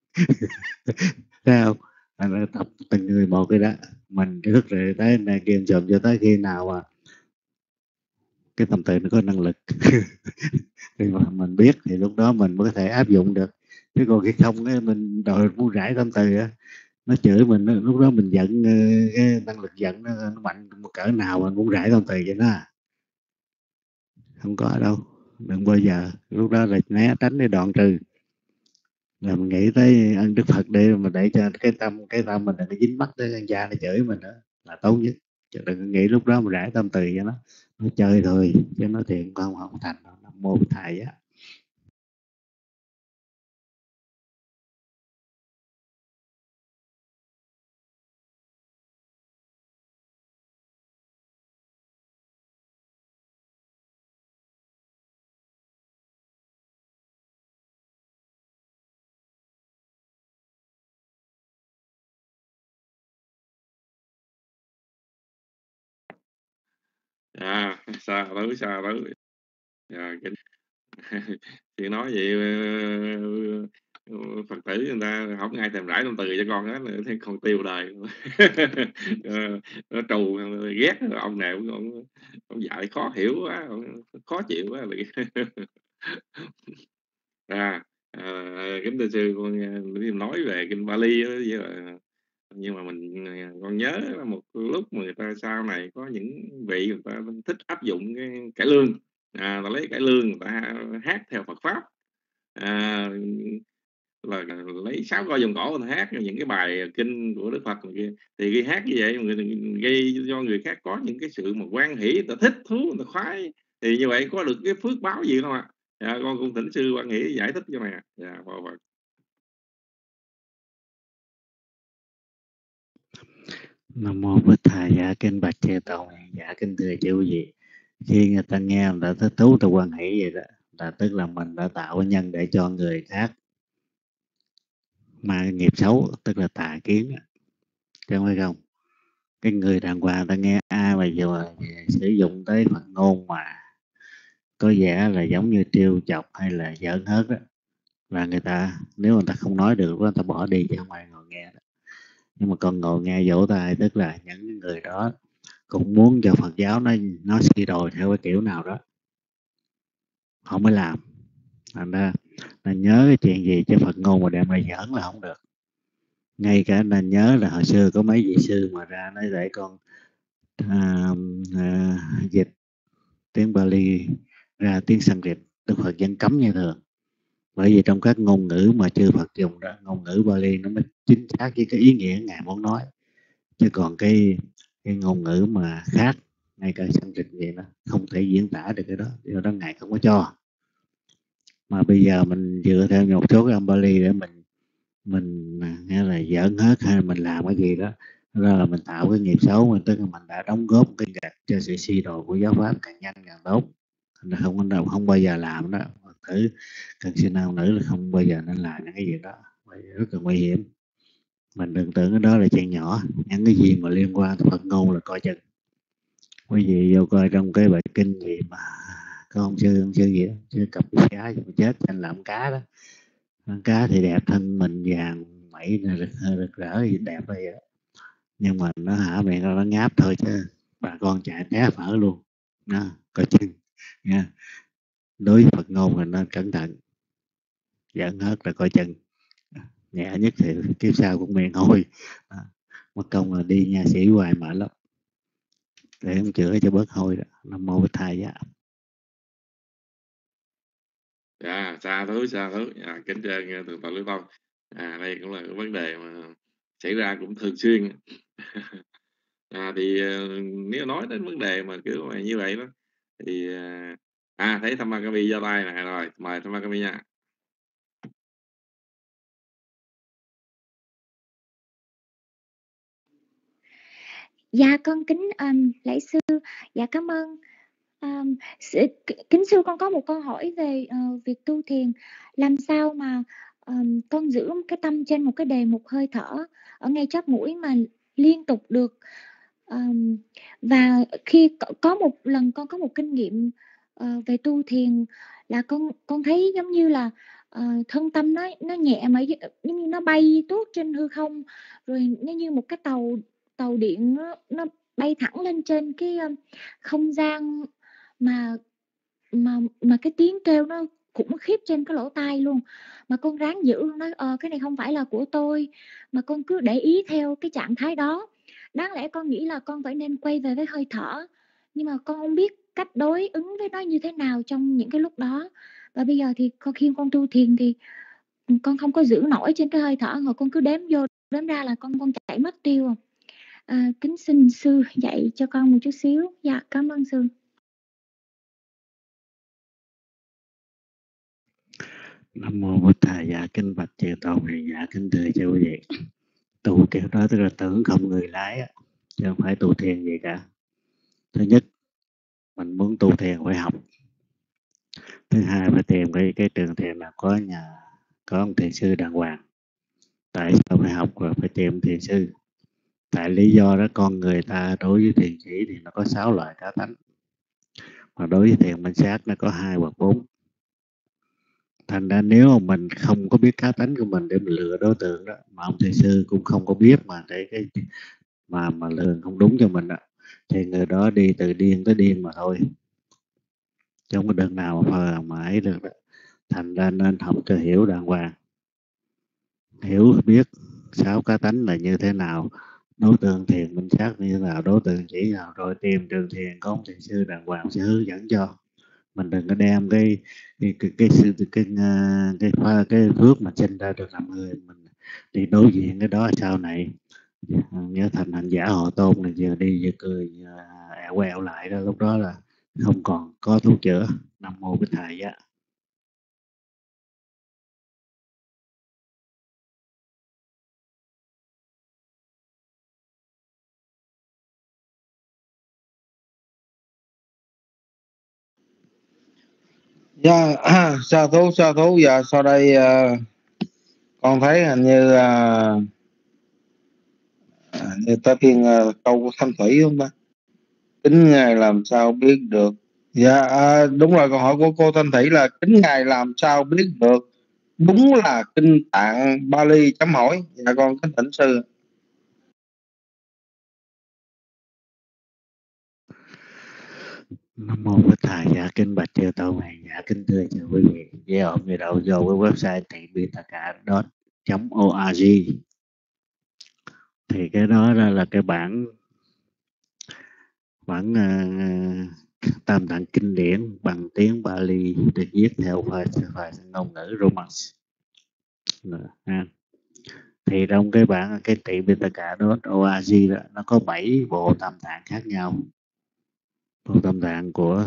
Thấy không? Nó tập từng người một cái đó, mình thức rồi tới này kiềm chùm cho tới khi nào mà cái tâm từ nó có năng lực thì mà mình biết thì lúc đó mình mới có thể áp dụng được. Chứ còn khi không cái mình đòi muốn rải tâm từ á, nó chửi mình, lúc đó mình giận, cái năng lực giận nó mạnh một cỡ nào mình muốn rải tâm từ cho nó không có đâu. Đừng bao giờ lúc đó là né tránh để đoạn trừ, là mình nghĩ tới ân Đức Phật để cho cái tâm mình đừng có dính mắc tới con cha nó chửi mình đó là tốt nhất. Chứ đừng có nghĩ lúc đó mình rải tâm từ cho nó chơi thôi, chứ nó thiện không thành. Nam mô Thầy á. Xa tới chị nói vậy, Phật tử người ta không ai thèm rải tâm từ cho con hết, thấy con tiêu đời. Nó trù ghét ông nào ông dạy khó hiểu quá, khó chịu quá. Kính thưa sư, con nói về kinh Bali đó, nhưng mà con nhớ là một lúc mà người ta sau này có những vị người ta thích áp dụng cái cải lương, ta lấy cải lương người ta hát theo Phật pháp, là lấy 6 coi vòng cổ người ta hát những cái bài kinh của Đức Phật kia. Thì khi hát như vậy gây cho người khác có những cái sự mà quan hỷ, người ta thích thú, người ta khoái, thì như vậy có được cái phước báo gì không ạ? Con cũng thỉnh sư quan hỷ giải thích cho mày. Phật. Nam mô Bích Thầy. Dạ kinh bạch Chư Tôn. Dạ kính thưa chư quý vị, khi người ta nghe người ta thích thú, người ta quan hỷ vậy đó, là tức là mình đã tạo nhân để cho người khác mà nghiệp xấu, tức là tà kiến, chứ không phải không. Cái người đàng hoàng ta nghe ai mà giờ sử dụng tới Phật ngôn mà có vẻ là giống như trêu chọc hay là giỡn hớt đó, và người ta nếu người ta không nói được người ta bỏ đi chứ không ai ngồi nghe đó. Nhưng mà còn ngồi nghe vỗ tay, tức là những người đó cũng muốn cho Phật giáo nó suy đồi theo cái kiểu nào đó, họ mới làm. Thành ra là nhớ cái chuyện gì chứ Phật ngôn mà đem ra giỡn là không được. Ngay cả nên nhớ là hồi xưa có mấy vị sư mà ra nói để con dịch tiếng Bali ra tiếng Sanskrit, Đức Phật vẫn cấm như thường. Bởi vì trong các ngôn ngữ mà chư Phật dùng đó, ngôn ngữ Bali nó mới chính xác với cái ý nghĩa Ngài muốn nói. Chứ còn cái ngôn ngữ mà khác, ngay cả Sanskrit vậy đó, không thể diễn tả được cái đó, do đó Ngài không có cho. Mà bây giờ mình dựa theo một số cái âm Bali để mình nghe là giỡn hết hay mình làm cái gì đó ra là mình tạo cái nghiệp xấu, mình tức là mình đã đóng góp cái gạch cho sự suy đồi của giáo pháp càng nhanh càng tốt. Không bao giờ làm đó. Thử cần sư nam nữ là không bao giờ nên làm những cái gì đó, rất là nguy hiểm. Mình đừng tưởng cái đó là chuyện nhỏ. Những cái gì mà liên quan tới Phật ngôn là coi chừng. Quý vị vô coi trong cái bài kinh gì mà có ông sư gì đó, sư cặp cái cá mà chết anh làm cá đó. Con cá thì đẹp, thân mình vàng mẩy rực rỡ gì đẹp vậy đó. Nhưng mà nó hả miệng nó ngáp thôi chứ bà con chạy té phở luôn. Nó coi chừng nha. Đối với Phật ngôn là nên cẩn thận, giỡn hết là coi chừng. Nhẹ nhất thì kiếp sau cũng miệng hôi. mất công là đi nha sĩ hoài mệt lắm, để ông chữa cho bớt hôi đó. Nam mô Bích Thầy Giá. Dạ, xa thứ kính trên thượng tọa Lưu Tông. Đây cũng là cái vấn đề mà xảy ra cũng thường xuyên. Thì nếu nói đến vấn đề mà kiểu mà như vậy đó thì thấy Tham Ma Kami giơ tay nè, rồi mời Tham Ma Kami nha. Dạ con kính lạy sư. Dạ cảm ơn. Kính sư, con có một câu hỏi về việc tu thiền. Làm sao mà con giữ cái tâm trên một cái đề mục hơi thở ở ngay chóp mũi mà liên tục được. Và khi có một lần con có một kinh nghiệm về tu thiền là con thấy giống như là thân tâm nó nhẹ mà giống như nó bay tuốt trên hư không, rồi nó như một cái tàu điện nó bay thẳng lên trên cái không gian mà cái tiếng kêu nó khủng khiếp trên cái lỗ tai luôn. Mà con ráng giữ, nói cái này không phải là của tôi, mà con cứ để ý theo cái trạng thái đó. Đáng lẽ con nghĩ là con phải nên quay về với hơi thở, nhưng mà con không biết cách đối ứng với nó như thế nào trong những cái lúc đó. Và bây giờ thì khi con tu thiền thì con không có giữ nổi trên cái hơi thở, rồi con cứ đếm vô đếm ra là con chạy mất tiêu. Kính xin sư dạy cho con một chút xíu. Dạ cảm ơn sư. Nam mô Bích Thầy Giá. Kính bạch chư tôn hiền giả, kính thưa cho quý vị. Tu kiểu đó tức là tưởng không người lái á, chứ không phải tu thiền gì cả. Thứ nhất, mình muốn tu thiền phải học. Thứ hai, phải tìm cái trường thiền nào có ông thiền sư đàng hoàng. Tại sao phải học và phải tìm thiền sư? Tại lý do đó, con người ta đối với thiền chỉ thì nó có 6 loại cá tánh, mà đối với thiền minh sát nó có 2 hoặc 4. Thành ra nếu mà mình không có biết cá tánh của mình để mình lựa đối tượng đó, mà ông thầy sư cũng không có biết mà mà lường không đúng cho mình đó, thì người đó đi từ điên tới điên mà thôi, chứ không có đường nào mà ấy được đó. Thành ra nên học cho hiểu đàng hoàng, hiểu biết 6 cá tánh là như thế nào, đối tượng thiền minh sát như thế nào, đối tượng chỉ nào, rồi tìm trường thiền có ông thầy sư đàng hoàng sẽ hướng dẫn cho. Mình đừng có đem cái phước mà sinh ra được làm người mình đi đối diện cái đó sau này nhớ thành hành giả họ tôn là giờ đi giờ cười ẹo ẹo lại đó, lúc đó là không còn có thuốc chữa. Nam mô Bích Thầy Giá. Dạ, sa thú. Giờ sau đây con thấy hình như người ta phiên câu của Thanh Thủy không ta? Kính Ngài làm sao biết được? Dạ đúng rồi, câu hỏi của cô Thanh Thủy là kính Ngài làm sao biết được đúng là kinh tạng Bali chấm hỏi. Dạ con kính thỉnh sư. Nam mô Bích Thầy Giá. Kính bạch chư tôn hiền giả, kính thưa chư quý vị. Với ổn người đậu vô cái website tịbitaka.org thì cái đó là cái bản tam tạng kinh điển bằng tiếng Bali được viết theo phải ngôn ngữ Romance. Thì trong cái bản cái tịbitaka.org đó, nó có 7 bộ tam tạng khác nhau. Bộ tam tạng của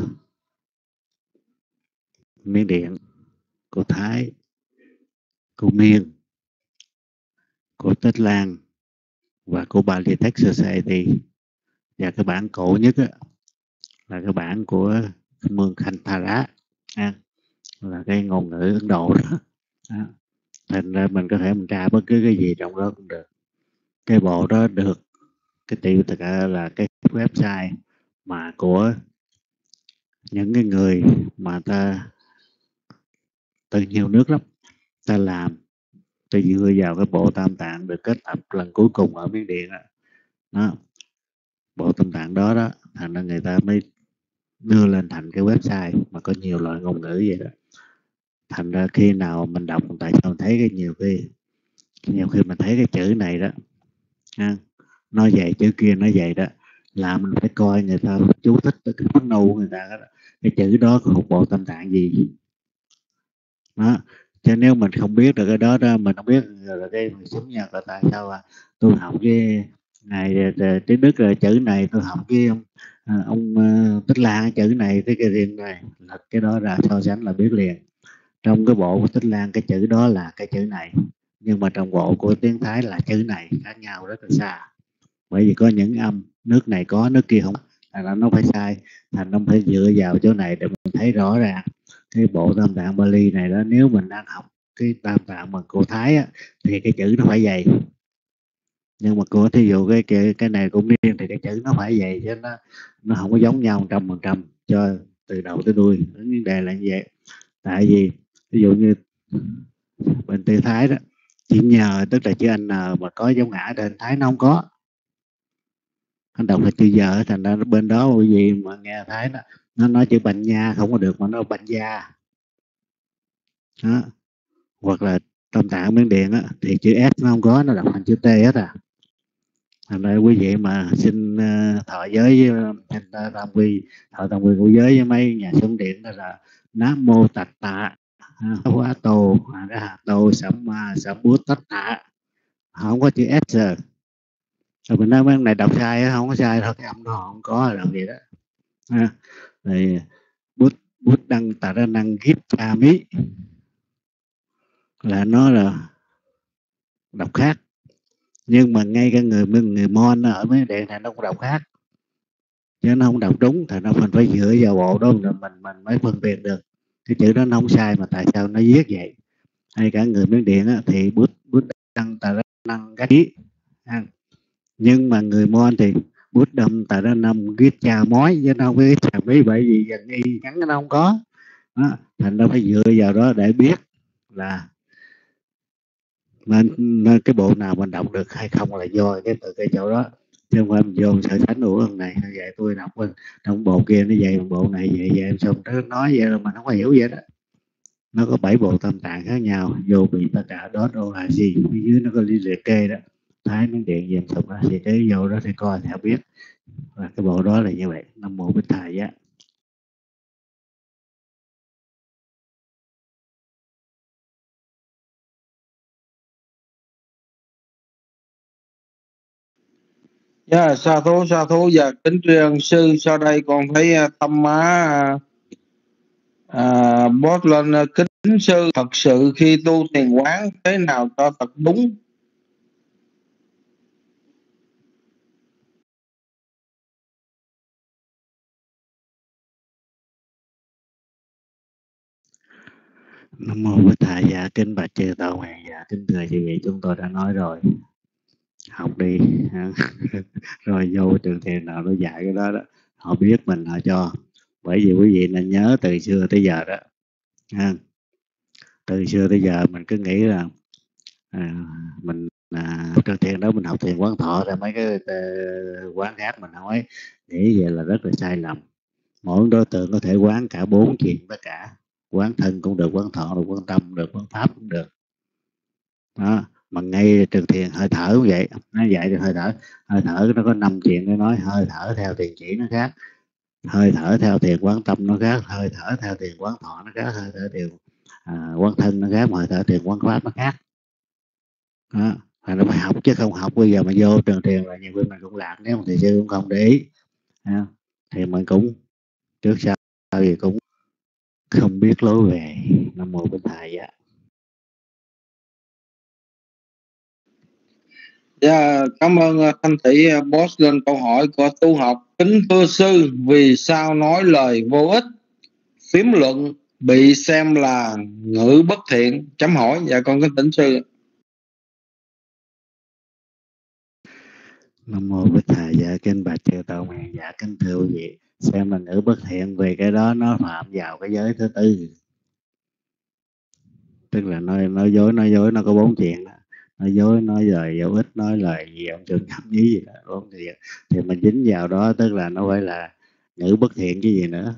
Miến Điện, của Thái, của Miên, của Tích Lan và của Bali Text Society. Và cái bản cổ nhất á, là cái bản của Mương Khantara, là cái ngôn ngữ Ấn Độ đó. Thành ra mình có thể mình tra bất cứ cái gì trong đó cũng được. Cái bộ đó được cái Tibetaka là cái website mà của những cái người mà ta từ nhiều nước lắm ta làm, ta dựa vào cái bộ tam tạng được kết tập lần cuối cùng ở Miến Điện đó. Bộ tam tạng đó thành ra người ta mới đưa lên thành cái website mà có nhiều loại ngôn ngữ vậy đó. Thành ra khi nào mình đọc, tại sao mình thấy nhiều khi mình thấy cái chữ này đó nói vậy chữ kia nói vậy đó, là mình phải coi người ta chú thích cái phát nâu người ta đó, cái chữ đó có một bộ tâm tạng gì đó. Chứ nếu mình không biết được cái đó đó, mình không biết là cái sống nhật là tại sao tôi học cái này tiếng Đức là chữ này, tôi học cái ông Tích Lan cái chữ này, cái riêng này là cái đó là so sánh là biết liền. Trong cái bộ của Tích Lan cái chữ đó là cái chữ này, nhưng mà trong bộ của tiếng Thái là chữ này, khác nhau rất là xa. Bởi vì có những âm nước này có nước kia không, thành ra nó phải sai, thành nó phải dựa vào chỗ này để mình thấy rõ ràng cái bộ tam tạng Bali này đó. Nếu mình đang học cái tam tạng bằng cô Thái á, thì cái chữ nó phải dày, nhưng mà cô thí dụ cái này cũng riêng thì cái chữ nó phải dày, chứ nó không có giống nhau 100% cho từ đầu tới đuôi. Vấn đề là như vậy. Tại vì ví dụ như bên Tây Thái đó, chữ nhờ tức là chữ N mà có dấu ngã trên Thái nó không có, anh đọc là chữ giờ, thành ra bên đó bởi vì mà nghe Thái đó, nó nói chữ Bành Nha không có được mà nó Bành Gia đó. Hoặc là Tam Tạng Miến Điện á, thì chữ S nó không có, nó đọc thành chữ T hết à. Thành ra quý vị mà xin thọ giới với tam quy, thọ tam quy của giới với mấy nhà sống điện đó là Nam Mô Tát Tạ Hóa Tô Ra Tô Sẩm Ma Sẩm Bút Tất Tạ, không có chữ S rồi. Rồi mình nói mấy này đọc sai á, không có sai thôi, cái âm nó không có là gì đó ha. Rồi bút đăng tà ra năng gít cha mí là nó là đọc khác, nhưng mà ngay cái người Mon ở mấy điện này nó cũng đọc khác, chứ nó không đọc đúng. Thì nó mình phải dựa vào bộ đó rồi mình mới phân biệt được cái chữ đó nó không sai mà tại sao nó viết vậy. Hay cả người Miến Điện á, thì bút đăng tà ra năng gít, nhưng mà người Mon thì bút đâm tà ra năm gít cha mói, chứ nó không biết cha mí, bởi vì gần y ngắn nó không có đó. Thành ra phải dựa vào đó để biết là nên cái bộ nào mình đọc được hay không là do từ cái chỗ đó, chứ không phải mình vô so sánh ủa lần này vậy tôi đọc trong bộ kia nó vậy, bộ này vậy vậy xong nó nói vậy là mình không có hiểu vậy đó. Nó có 7 bộ tam tạng khác nhau, vô bị tất cả đó đâu là gì, phía dưới nó có liệt kê đó, Thái Miến Điện dèm sụp đó, thì cái vô đó thì coi theo biết là cái bộ đó là như vậy. Nam Mô Bích Thầy á. Dạ, sa thú và kính tri ân sư. Sau đây con thấy tâm má post lên kính sư, thật sự khi tu thiền quán thế nào cho thật đúng? Nam Mô Bích Thầy. Dạ kính bạch chư Tổ Hoàng. Dạ kính thưa quý vị, chúng tôi đã nói rồi, học đi rồi vô trường thiền nào nó dạy cái đó đó, họ biết mình họ cho. Bởi vì quý vị nên nhớ từ xưa tới giờ đó ha, từ xưa tới giờ mình cứ nghĩ là mình trường thiền đó mình học thiền quán thọ ra mấy cái quán khác mình nói, nghĩ vậy là rất là sai lầm. Mỗi đối tượng có thể quán cả 4 chuyện tất cả, quán thân cũng được, quán thọ được, quán tâm cũng được, quán pháp cũng được đó. Mà ngay trường thiền hơi thở cũng vậy, nó dạy được hơi thở nó có 5 chuyện để nói. Hơi thở theo thiền chỉ nó khác, hơi thở theo thiền quán tâm nó khác, hơi thở theo thiền quán thọ nó khác, hơi thở thiền quán thân nó khác, mà hơi thở thiền quán pháp nó khác đó. Phải nó phải học chứ không học bây giờ mà vô trường thiền là nhiều khi mình cũng lạc, nếu mà thầy sư cũng không để ý thì mình cũng trước sau thì cũng không biết lối về. Nam Mô Bích Thầy á. Dạ, cảm ơn Thanh Thị post lên câu hỏi của tu học. Kính thưa sư, vì sao nói lời vô ích, phím luận bị xem là ngữ bất thiện? Chấm hỏi. Dạ con kính thỉnh sư. Nam Mô Bích Thầy. Dạ kính bạch chư Tổ Hoàng. Dạ kính thưa quý vị, xem là ngữ bất thiện vì cái đó nó phạm vào cái giới thứ tư, tức là nói dối nó có 4 chuyện đó. Nói dối, nói lời vô ích, nói lời gì ông trường ngẫm ý gì đó, 4 chuyện thì mình dính vào đó, tức là nó phải là ngữ bất thiện chứ gì nữa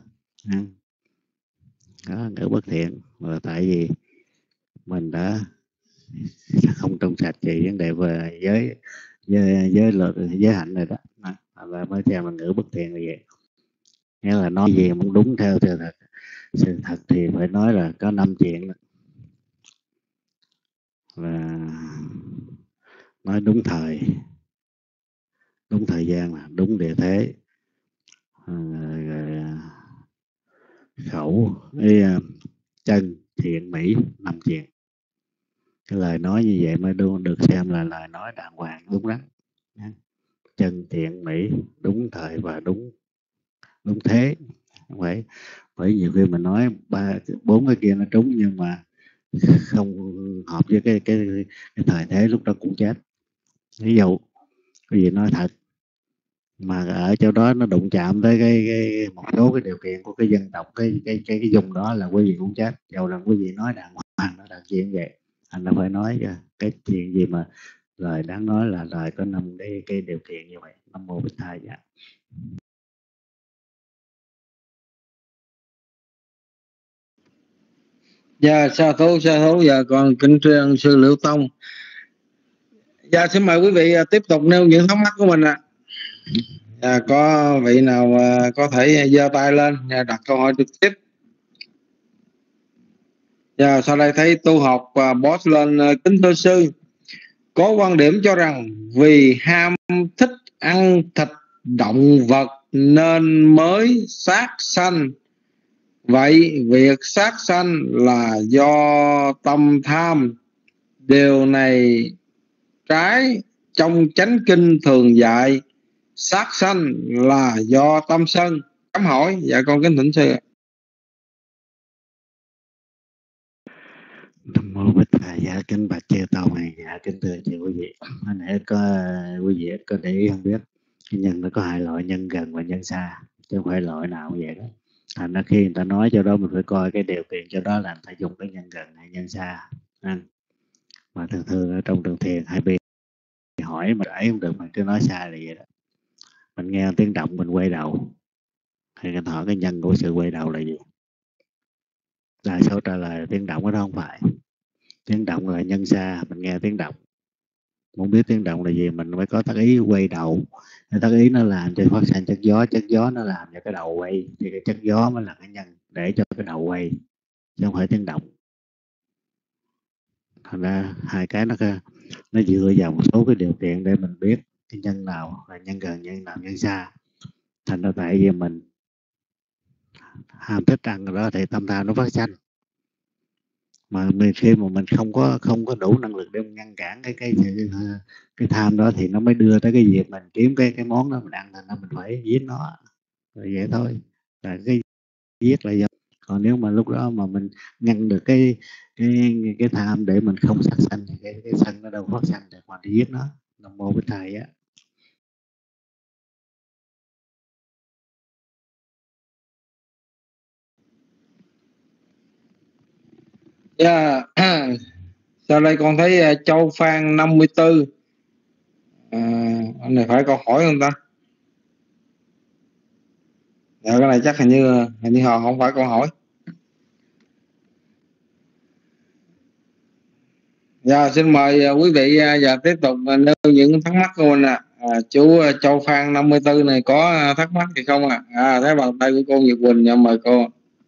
đó, ngữ bất thiện. Và tại vì mình đã không trong sạch về vấn đề về giới giới hạnh này đó, là mới theo là ngữ bất thiện là vậy. Nghĩa là nói gì muốn đúng theo sự thật thì phải nói là có 5 chuyện đó. Là nói đúng thời gian, là đúng địa thế, khẩu, chân, thiện, mỹ, 5 chuyện. Cái lời nói như vậy mới được xem là lời nói đàng hoàng, đúng đắn. Chân, thiện, mỹ, đúng thời và đúng thế. Không phải bởi nhiều khi mình nói 4 cái kia nó trúng nhưng mà không hợp với cái thời thế lúc đó cũng chết. Ví dụ cái gì nói thật mà ở chỗ đó nó đụng chạm tới cái một số cái điều kiện của cái dân tộc, cái vùng đó là quý vị cũng chết. Dầu là quý vị nói đàng hoàng, nó là chuyện vậy, anh đã phải nói cho cái chuyện gì mà lời đáng nói là lời có 5 cái điều kiện như vậy. Nam mô Bích Thầy. Dạ. Dạ, sa thú. Dạ, còn kính tri sư Liễu Tông. Dạ, xin mời quý vị tiếp tục nêu những thắc mắc của mình ạ. Dạ, có vị nào có thể giơ tay lên đặt câu hỏi trực tiếp. Dạ, sau đây thấy tu học boss lên. Kính thưa sư, có quan điểm cho rằng vì ham thích ăn thịt động vật nên mới sát sanh. Vậy việc sát sanh là do tâm tham. Điều này trái trong chánh kinh thường dạy sát sanh là do tâm sân. Cám hỏi. Dạ, con kính thỉnh sư. Nam mô Bích Thầy. Dạ, kính bạch chư tôn. Dạ, kính thưa chị quý vị. Hồi nãy quý vị có để ý không biết cái nhân nó có 2 loại, nhân gần và nhân xa, chứ không phải loại nào cũng vậy đó. Thành ra khi người ta nói cho đó mình phải coi cái điều kiện cho đó là người ta dùng cái nhân gần hay nhân xa. Mà thường ở trong trường thiền hai bên hỏi mà ấy không được, mình cứ nói xa là vậy đó. Mình nghe tiếng động mình quay đầu, thì người ta hỏi cái nhân của sự quay đầu là gì, đa số trả lời là tiếng động. Đó không phải, tiếng động là nhân xa. Mình nghe tiếng động, muốn biết tiếng động là gì mình phải có tác ý quay đầu. Cái tác ý nó làm cho phát sinh chất gió nó làm cho cái đầu quay, thì cái chất gió mới là cái nhân để cho cái đầu quay, chứ không phải tiếng động. Thành ra hai cái nó dựa vào một số cái điều kiện để mình biết cái nhân nào là nhân gần, nhân nào nhân xa. Thành ra tại vì mình ham thích ăn đó thì tâm tham nó phát sanh, mà khi mà mình không có đủ năng lực để ngăn cản cái tham đó thì nó mới đưa tới cái việc mình kiếm cái món đó mình ăn, thành ra mình phải giết nó, rồi vậy thôi. Là cái giết là do. Còn nếu mà lúc đó mà mình ngăn được cái tham để mình không sát sanh thì cái sân nó đâu phát sanh được mà đi giết nó. Nam mô Bích Thầy á. Dạ. Sau đây con thấy Châu Phan 54. Anh này phải câu hỏi không ta? Dạ, cái này chắc hình như họ không phải câu hỏi. Dạ, xin mời quý vị và tiếp tục nêu những thắc mắc của mình ạ. Chú Châu Phan 54 này có thắc mắc gì không ạ? Thấy bàn tay của cô Nhật Quỳnh, dạ mời cô.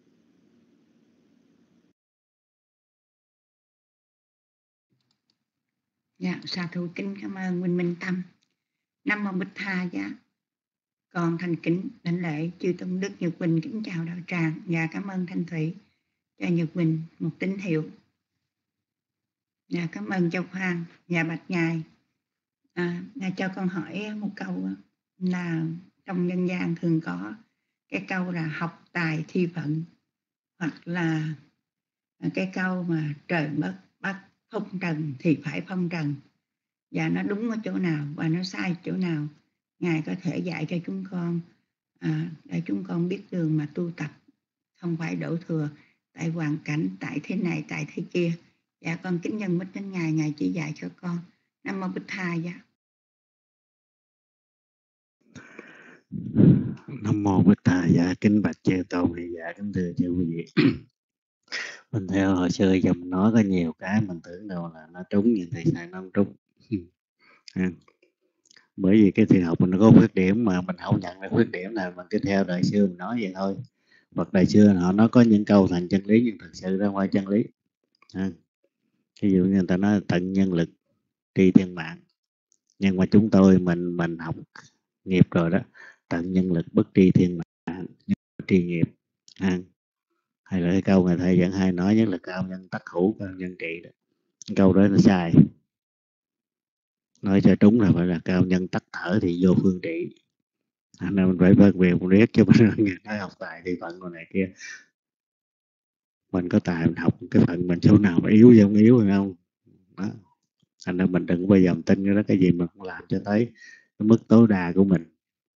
Dạ, sa thú kính cảm ơn Huynh Minh Tâm. Nam mô Bích Tha. Dạ, con thành kính đảnh lễ chư tôn đức Nhật Quỳnh, kính chào đạo tràng và cảm ơn Thanh Thủy cho Nhật Quỳnh một tín hiệu. Dạ, cảm ơn Châu Phan và Bạch Ngài. Cho con hỏi một câu là trong dân gian thường có cái câu là học tài thi phận, hoặc là cái câu mà trời bắt phong trần thì phải phong trần, và nó đúng ở chỗ nào và nó sai chỗ nào. Ngài có thể dạy cho chúng con để chúng con biết đường mà tu tập, không phải đổ thừa tại hoàn cảnh, tại thế này, tại thế kia. Dạ, con kính nhân mít đến Ngài, Ngài chỉ dạy cho con. Nam mô Bích Tha. Dạ. Nam mô Bích Thầy. Dạ, kính bạch chư tôn. Dạ, kính thưa chư quý vị. Mình theo hồi xưa giờ mình nói có nhiều cái mình tưởng đâu là nó trúng, nhưng thì sao nó không trúng. Bởi vì cái thiền học mình nó có khuyết điểm mà mình không nhận ra khuyết điểm này, mình cứ theo đời xưa mình nói vậy thôi. Hoặc đời xưa họ nói có những câu thành chân lý nhưng thực sự ra ngoài chân lý. Ví dụ như người ta nói tận nhân lực tri thiên mạng, nhưng mà chúng tôi mình học nghiệp rồi đó, tận nhân lực bất tri thiên mạng, tri nghiệp. Hay là cái câu người thầy vẫn hay nói nhất là cao nhân tắc hữu, cao nhân trị đó. Câu đó nó sai, nói cho trúng là phải là cao nhân tắc thở thì vô phương trị. Nên mình phải phân biệt một riết, chứ mình nói học tài thì phận con này kia, mình có tài mình học cái phận mình chỗ nào mà yếu gì không yếu hay không đó. Thành ra mình đừng bao giờ tin cái đó, cái gì mình cũng làm cho tới cái mức tối đa của mình.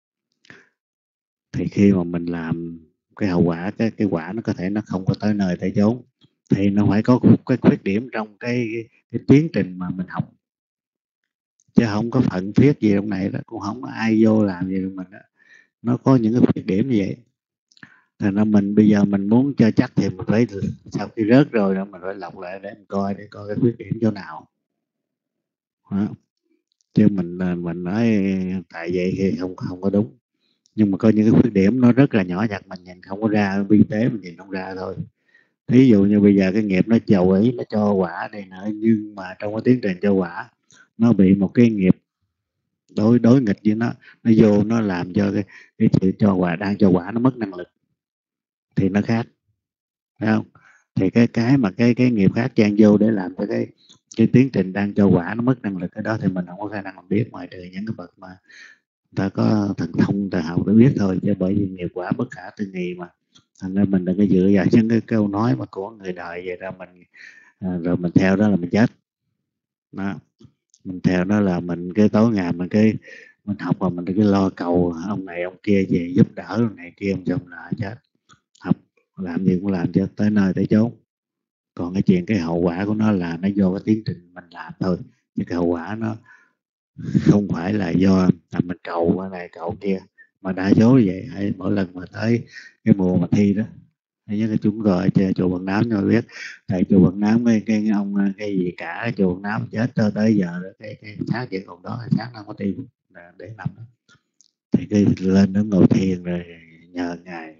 Thì khi mà mình làm cái hậu quả, cái quả nó có thể nó không có tới nơi tới chốn, thì nó phải có cái khuyết điểm trong cái tiến trình mà mình học, chứ không có phận phiết gì trong này đó, cũng không có ai vô làm gì được mình đó. Nó có những cái khuyết điểm như vậy. Thành ra mình bây giờ mình muốn cho chắc thì mình phải sau khi rớt rồi đó mình phải lọc lại để mình coi cái khuyết điểm chỗ nào đó. Chứ mình nói tại vậy thì không có đúng. Nhưng mà có những cái khuyết điểm nó rất là nhỏ nhặt, mình nhìn không có ra, vi tế mình nhìn không ra thôi. Ví dụ như bây giờ cái nghiệp nó giàu ý, nó cho quả này nọ, nhưng mà trong cái tiến trình cho quả nó bị một cái nghiệp đối nghịch với nó vô, nó làm cho cái sự cho quả, đang cho quả nó mất năng lực, thì nó khác, phải không? Thì cái mà cái nghiệp khác trang vô để làm cho cái tiến trình đang cho quả nó mất năng lực, cái đó thì mình không có khả năng làm biết, ngoài trừ những cái bậc mà ta có thần thông tà học để biết thôi, chứ bởi vì nghiệp quả bất khả tư nghị mà. Thành ra mình đừng có dựa vào những cái câu nói mà của người đời vậy ra mình rồi mình theo đó là mình chết đó. Mình theo đó là mình cái tối ngày mình học mà mình cứ lo cầu ông này ông kia về giúp đỡ ông này kia, ông chồng là chết. Học làm gì cũng làm cho tới nơi tới chốn, còn cái chuyện cái hậu quả của nó là nó vô cái tiến trình mình làm thôi, chứ cái hậu quả nó không phải là do là mình cầu qua này cầu kia. Mà đa số như vậy, hay mỗi lần mà tới cái mùa mà thi đó, hay nhớ chúng tôi ở chùa Bậc Nám cho biết, tại chùa Bậc Nám cái ông cái gì cả chùa Bậc Nám chết tới giờ đó, cái xác vẫn còn đó, xác nó có tim để nằm đó. Thì cái lên đó ngồi thiền rồi nhờ ngài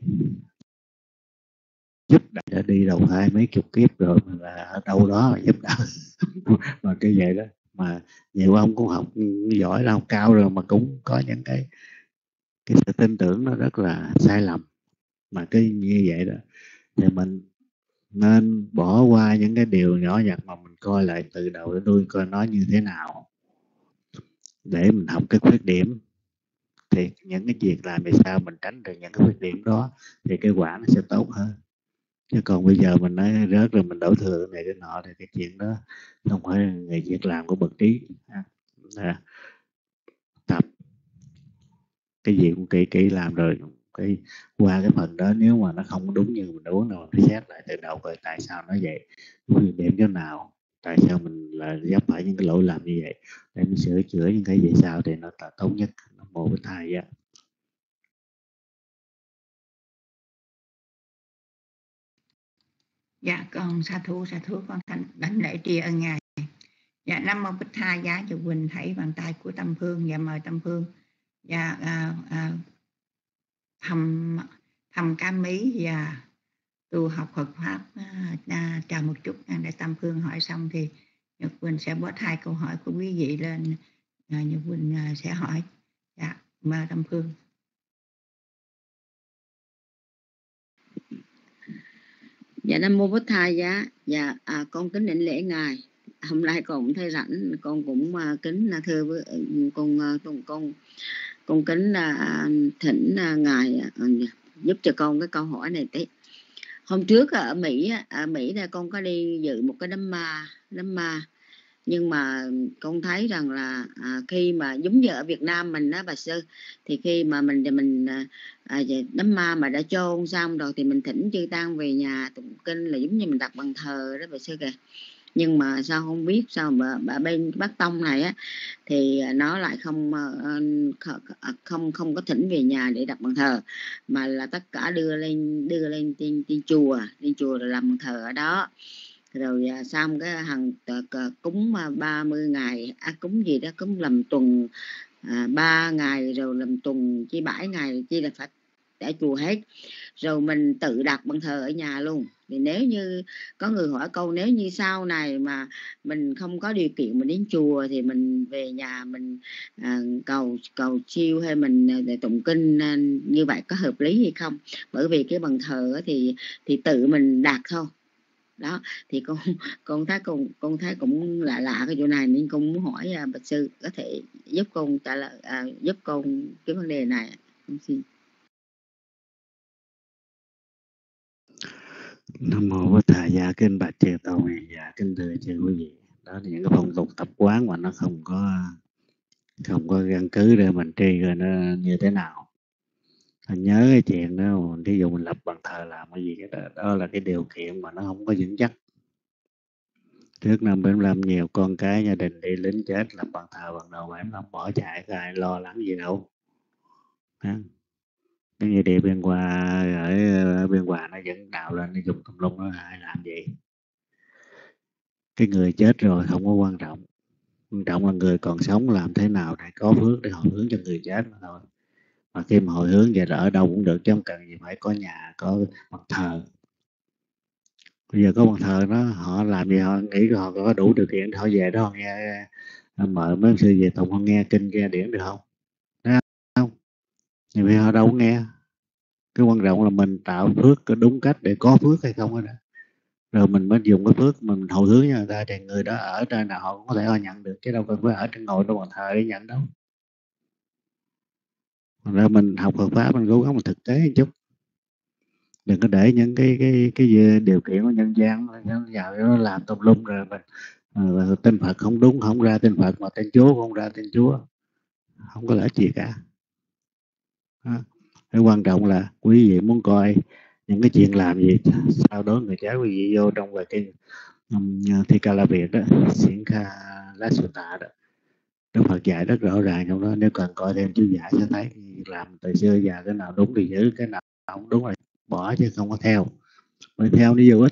giúp đỡ, đã đi đầu thai mấy chục kiếp rồi mà là ở đâu đó mà giúp đỡ mà cái vậy đó. Mà nhiều ông cũng học giỏi là học cao rồi mà cũng có những cái sự tin tưởng nó rất là sai lầm, mà cái như vậy đó thì mình nên bỏ qua những cái điều nhỏ nhặt mà mình coi lại từ đầu đến đuôi coi nó như thế nào, để mình học cái khuyết điểm. Thì những cái việc làm vì sao mình tránh được những cái khuyết điểm đó thì cái quả nó sẽ tốt hơn. Chứ còn bây giờ mình nói rớt rồi mình đổ thừa cái này cái nọ thì cái chuyện đó không phải là người việc làm của bậc trí. Tập cái gì cũng kỹ làm rồi cái qua cái phần đó, nếu mà nó không đúng như mình muốn nào, mình phải xét lại từ đầu coi tại sao nó vậy, khuyết điểm chỗ nào, tại sao mình là gặp phải những cái lỗi làm như vậy, để mình sửa chữa những cái về sau thì nó là tốt nhất. Một cái thai á. Dạ con sa thú con thành đảnh lễ tri ân ngài. Dạ Nam Mô Bích Tha Giá cho Quỳnh thấy bàn tay của Tâm Phương. Dạ mời Tâm Phương. Dạ thầm Cam Mỹ và tu học Phật pháp chờ một chút để Tâm Phương hỏi xong thì Nhật Quỳnh sẽ post 2 câu hỏi của quý vị lên, Nhật Quỳnh sẽ hỏi. Dạ mời Tâm Phương. Dạ Nam Mô Bích Tha Giá. Dạ con kính đảnh lễ ngài. Hôm nay con cũng thấy rảnh, con cũng kính thưa với con kính thỉnh ngài giúp cho con cái câu hỏi này tí. Hôm trước ở Mỹ là con có đi dự một cái đám ma, nhưng mà con thấy rằng là khi mà giống như ở Việt Nam mình đó bà sư, thì khi mà mình đám ma mà đã chôn xong rồi thì mình thỉnh chư tăng về nhà tụng kinh, là giống như mình đặt bàn thờ đó bà sư kìa. Nhưng mà sao không biết sao bà bên Bắc Tông này á thì nó lại không có thỉnh về nhà để đặt bàn thờ, mà là tất cả đưa lên trên chùa rồi làm bàn thờ ở đó. Rồi xong cái cúng 30 ngày cúng gì đó, cúng làm tuần 3 ngày rồi làm tuần chi 7 ngày chi là phải ở chùa hết, rồi mình tự đặt bàn thờ ở nhà luôn. Thì nếu như có người hỏi câu nếu như sau này mà mình không có điều kiện mình đến chùa thì mình về nhà mình cầu siêu hay mình tụng kinh như vậy có hợp lý hay không? Bởi vì cái bàn thờ thì tự mình đặt thôi đó. Thì con thấy cũng lạ cái chỗ này, nên con muốn hỏi bạch sư có thể giúp con trả lời, giúp con cái vấn đề này. Con xin. Nam mô Bổn Thầy. Dạ kinh bạch chư tôn. Dạ kính thưa chư quý vị, đó là những cái phong tục tập quán mà nó không có căn cứ để mình tri rồi nó như thế nào. Anh nhớ cái chuyện đó, ví dụ mình lập bàn thờ làm cái gì đó là cái điều kiện mà nó không có vững chắc. Trước năm 75 nhiều con cái gia đình đi lính chết lập bàn thờ bằng đầu 75 bỏ chạy, có ai lo lắng gì đâu. Cái như địa Biên Hòa, ở Biên Hòa nó vẫn đào lên, nó dùng tùm lum, nó ai làm gì. Cái người chết rồi không có quan trọng, quan trọng là người còn sống làm thế nào để có phước để hồi hướng cho người chết mà thôi. Mà khi mà hồi hướng vậy là ở đâu cũng được, chứ không cần gì phải có nhà, có bàn thờ. Bây giờ có bàn thờ đó, họ làm gì, họ nghĩ họ có đủ điều kiện họ về đó họ nghe, mời mấy sư về tụng, họ nghe kinh nghe điển được không? Thấy không? Nhiều khi họ đâu có nghe. Cái quan trọng là mình tạo phước có đúng cách để có phước hay không đó. Rồi mình mới dùng cái phước mình hồi hướng cho người ta, thì người đó ở trên nào họ cũng có thể họ nhận được, chứ đâu cần phải ở trên ngồi trong bàn thờ để nhận đâu. Rồi mình học Phật pháp mình cố gắng mình thực tế một chút, đừng có để những cái điều kiện của nhân gian nó vào nó làm tùm lum, rồi mình tên Phật không đúng, không ra tên Phật, mà tên Chúa không ra tên Chúa, không có lợi gì cả. Cái quan trọng là quý vị muốn coi những cái chuyện làm gì sau đó người cháu quý vị vô trong về cái Thi Ca La Việt đó, Xiển Kha Lá Sutta đó, Đức Phật dạy rất rõ ràng trong đó. Nếu cần coi thêm chú giải sẽ thấy làm từ xưa giờ cái nào đúng thì giữ, cái nào không đúng là bỏ, chứ không có theo. Bởi theo nó vô ích.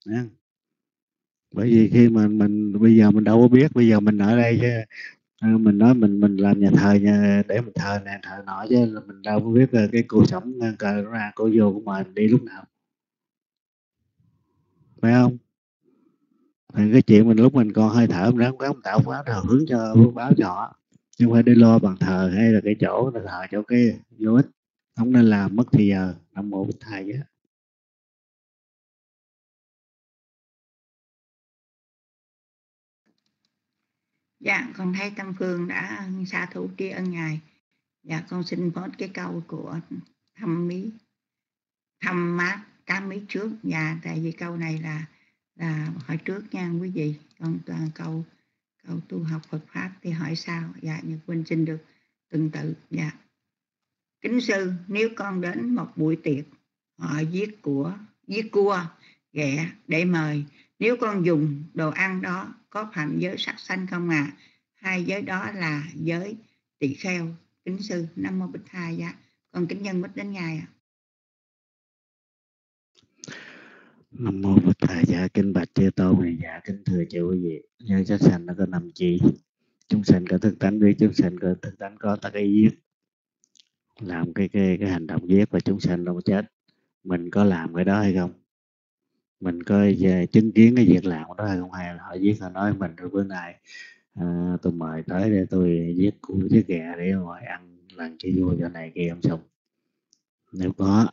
Bởi vì khi mà mình bây giờ mình đâu có biết, bây giờ mình ở đây chứ mình nói mình làm nhà thờ để mình thờ này thờ nọ, chứ mình đâu có biết cái cô sống cờ nó ra cô vô của mình đi lúc nào, phải không? Thì cái chuyện mình lúc mình còn hơi thở mình ráng không tạo quá thờ hướng cho báo cho họ, nhưng phải đi lo bàn thờ hay là cái chỗ thờ chỗ kia vô ích, không nên làm mất thì giờ. Nam mô Bổn Thầy á. Dạ, con thấy Tâm Phương đã sa thú tri ân Ngài. Dạ, con xin post cái câu của thăm mát cá mí trước. Dạ, tại vì câu này là hỏi trước nha quý vị. Còn câu tu học Phật Pháp thì hỏi sau. Dạ, Nhật Quỳnh xin được tuần tự. Dạ. Kính sư, nếu con đến một buổi tiệc, họ giết cua, ghẹ để mời, nếu con dùng đồ ăn đó có phạm giới sát sanh không ạ? Hai giới đó là giới tỳ kheo. Kính sư, Nam Mô Bích Thầy. Dạ, con kính nhân mít đến Ngài ạ. Nam mô Bổn Thầy. Dạ kính bạch chư tôn. Dạ kính thưa chư quý vị, giới sát sanh nó có 5 chi. Chúng sanh có thức tánh, biết chúng sanh có thức tánh có tác ý giết, làm cái hành động giết và chúng sanh đâu chết. Mình có làm cái đó hay không? Mình có chứng kiến cái việc làm đó hay không? Hay là họ giết, họ nói mình rồi bữa nay tôi mời tới để tôi giết cua giết gà để ngồi ăn lần cho vui cho này kia không xong. Nếu có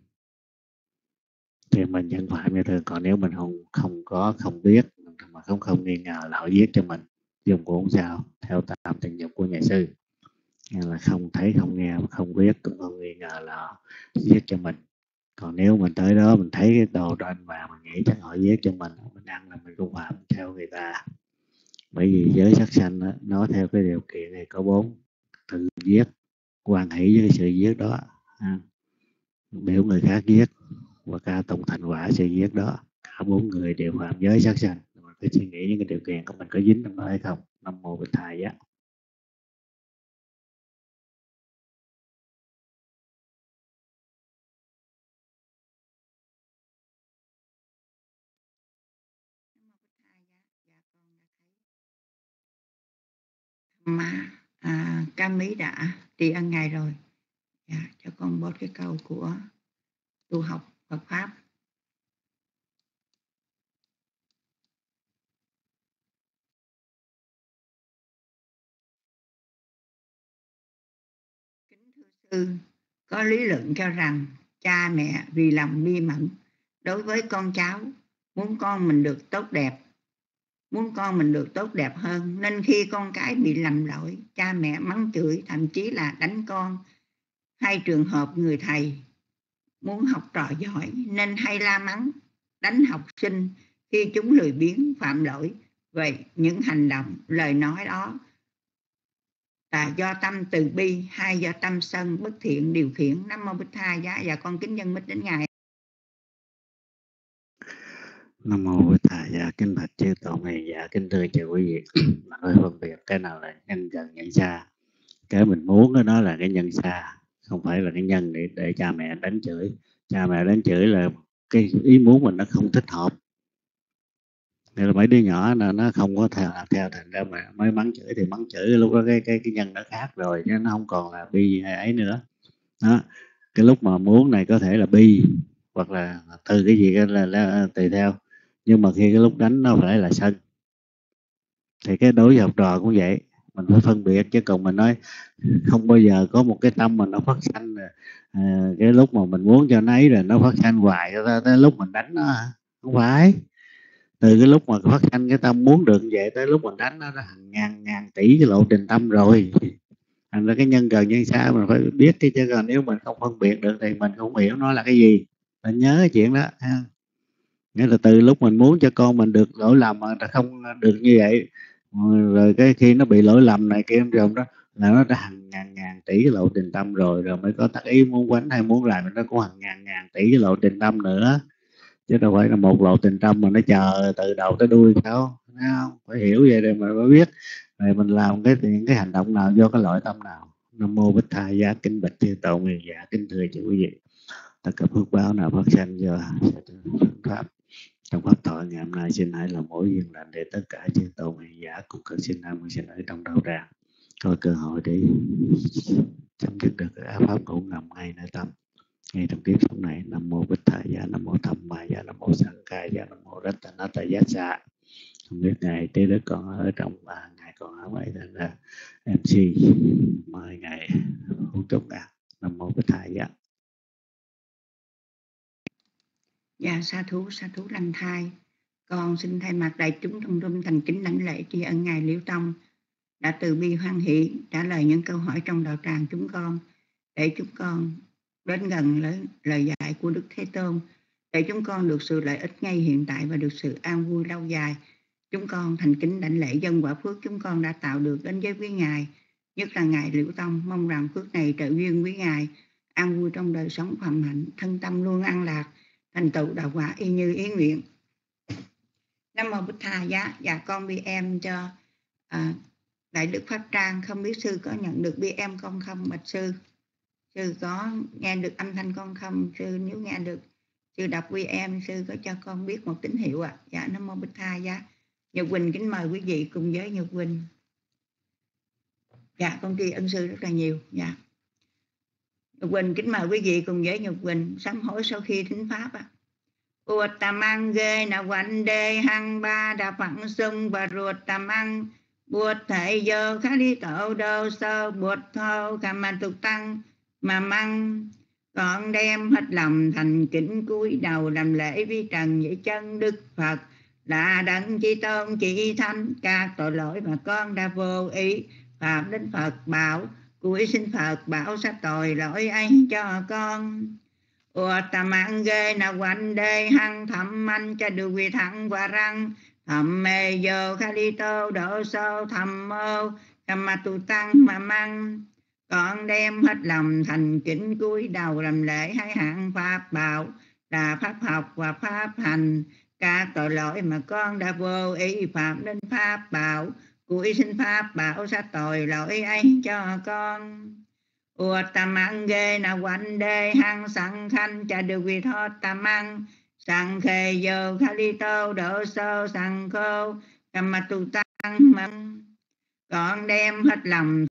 thì mình vẫn phạm như thường. Còn nếu mình không biết mà không nghi ngờ là họ giết cho mình, dùng cũng không sao, theo tam tình dục của nhà sư. Nên là không thấy không nghe không biết cũng không nghi ngờ là họ giết cho mình. Còn nếu mình tới đó mình thấy cái đồ trên và mình nghĩ chắc họ giết cho mình ăn là mình cũng phạm theo người ta. Bởi vì giới sát sanh đó, nó theo cái điều kiện này có 4: tự giết, hoan hỷ với cái sự giết đó, biểu người khác giết và ca tụng thành quả sự giết đó. Cả 4 người đều phạm giới sát sanh. Mình phải suy nghĩ những cái điều kiện của mình có dính trong đó hay không. Nam mô Bổn Thầy á. Mà Ca Mỹ đã tri ân Ngài rồi. Dạ, cho con bớt cái câu của tu học Phật Pháp. Kính thưa sư, có lý luận cho rằng cha mẹ vì lòng bi mẫn đối với con cháu, muốn con mình được tốt đẹp hơn, nên khi con cái bị lầm lỗi, cha mẹ mắng chửi, thậm chí là đánh con. Hay trường hợp người thầy muốn học trò giỏi nên hay la mắng, đánh học sinh khi chúng lười biếng phạm lỗi. Vậy những hành động, lời nói đó là do tâm từ bi hay do tâm sân bất thiện điều khiển? Nam mô Bích Tha Giá. Và con kính dân mít đến Ngài. Nam mô Bích Tha Giá. Kính bạch chư tổ ngài. Dạ kính thưa chư quý vị, bạn ơi, phân biệt cái nào là nhân gần nhân xa. Cái mình muốn đó, nó là cái nhân xa, không phải là cái nhân để cha mẹ đánh chửi. Cha mẹ đánh chửi là cái ý muốn mình nó không thích hợp, nên là mấy đứa nhỏ nó không có theo thành ra mà mới mắng chửi. Thì mắng chửi lúc đó cái nhân nó khác rồi, chứ nó không còn là bi hay ấy nữa đó. Cái lúc mà muốn này có thể là bi hoặc là từ cái gì là tùy theo, nhưng mà khi cái lúc đánh nó phải là sân. Thì cái đối với học trò cũng vậy, mình phải phân biệt, chứ còn mình nói không bao giờ có một cái tâm mà nó phát sanh cái lúc mà mình muốn cho nó ấy rồi nó phát sanh hoài tới lúc mình đánh nó. Không phải, từ cái lúc mà phát sanh cái tâm muốn được như vậy tới lúc mình đánh nó hàng ngàn tỷ cái lộ trình tâm rồi. Thành ra cái nhân gần nhân xa mình phải biết, chứ còn nếu mình không phân biệt được thì mình không hiểu nó là cái gì. Mình nhớ cái chuyện đó ha. Nghĩa là từ lúc mình muốn cho con mình được lỗi lầm mà không được như vậy, rồi cái khi nó bị lỗi lầm này kia rồi đó là nó đã hàng ngàn tỷ cái lộ trình tâm rồi mới có tác ý muốn quánh hay muốn làm, nó cũng hàng ngàn tỷ cái lộ trình tâm nữa, chứ đâu phải là một lộ trình tâm mà nó chờ từ đầu tới đuôi sao. Không phải hiểu vậy rồi mà mới biết rồi mình làm những cái hành động nào do cái loại tâm nào. Nam mô Bích Tha Giá. Kính bạch chư tổ ngài. Dạ kính thưa chư quý vị, tất cả phước báo nào phát sanh do pháp trong pháp thoại ngày hôm nay, xin hãy là mỗi duyên lành để tất cả chư tổ ngài giả cùng các sinh nam sinh ở trong đạo tràng có cơ hội để chấm dứt được cái ác pháp ngủ ngầm ngay nơi tâm, ngay trong kiếp sống này. Nam mô Bích Tha Giá. Nam mô Tham Ma Giá. Nam mô Sang Ca Giá. Nam mô Rattanata Giá Sa. Không biết ngài Trí Đức còn ở trong ngài còn ở vậy nên là MC mời ngài hữu chúc ạ. Nam mô Bích Tha Giá. Dạ sa thú lành thai. Con xin thay mặt đại chúng trong room thành kính đảnh lễ tri ân ngài Liễu Tông đã từ bi hoan hỷ trả lời những câu hỏi trong đạo tràng chúng con, để chúng con đến gần lời dạy của Đức Thế Tôn, để chúng con được sự lợi ích ngay hiện tại và được sự an vui lâu dài. Chúng con thành kính đảnh lễ dân quả phước chúng con đã tạo được đến với quý ngài, nhất là ngài Liễu Tông. Mong rằng phước này trợ duyên quý ngài an vui trong đời sống phạm hạnh, thân tâm luôn an lạc, thành tựu đạo quả y như ý nguyện. Nam mô Bích Tha Giá. Dạ con BM cho Đại Đức Pháp Trang. Không biết sư có nhận được BM con không bạch sư? Sư có nghe được âm thanh con không? Sư nếu nghe được sư đọc BM, sư có cho con biết một tín hiệu ạ? Dạ Nam mô Bích Tha Giá. Nhật Quỳnh kính mời quý vị cùng với Nhật Quỳnh. Dạ con tri ân sư rất là nhiều. Dạ Nhật Quỳnh kính mời quý vị cùng với Nhật Quỳnh sám hối sau khi thính pháp ạ. Uttamang ghê na quanh đê hăng ba đà phẳng sung và ruột tam ăn buộc thầy giờ khá đi tổ đâu sơ buộc thâu khả mà tục tăng mà măng. Con đem hết lòng thành kính cúi đầu làm lễ vi trần với chân Đức Phật là đấng chi tôn chỉ thánh, các tội lỗi mà con đã vô ý phạm đến Phật bảo, cúi xin Phật bảo sát tội lỗi ấy cho con. Uttamang ghê na quanh đê hăng thầm anh cho được quy thẳng qua răng thầm mê vô khá đi tô độ sâu thầm mô kham ma tu tăng mà măng. Con đem hết lòng thành kính cúi đầu làm lễ hai hạng pháp bảo là pháp học và pháp hành, các tội lỗi mà con đã vô ý phạm đến pháp bảo, cúi xin pháp bảo sát tội lỗi ấy cho con. Uttamang ghê na quanh đê hăng sẵn khanh cha được quy thoát tam ăn sẵn khê vô khá đi tô độ sâu sẵn khô kham ma tu tăng măng. Con đem hết lòng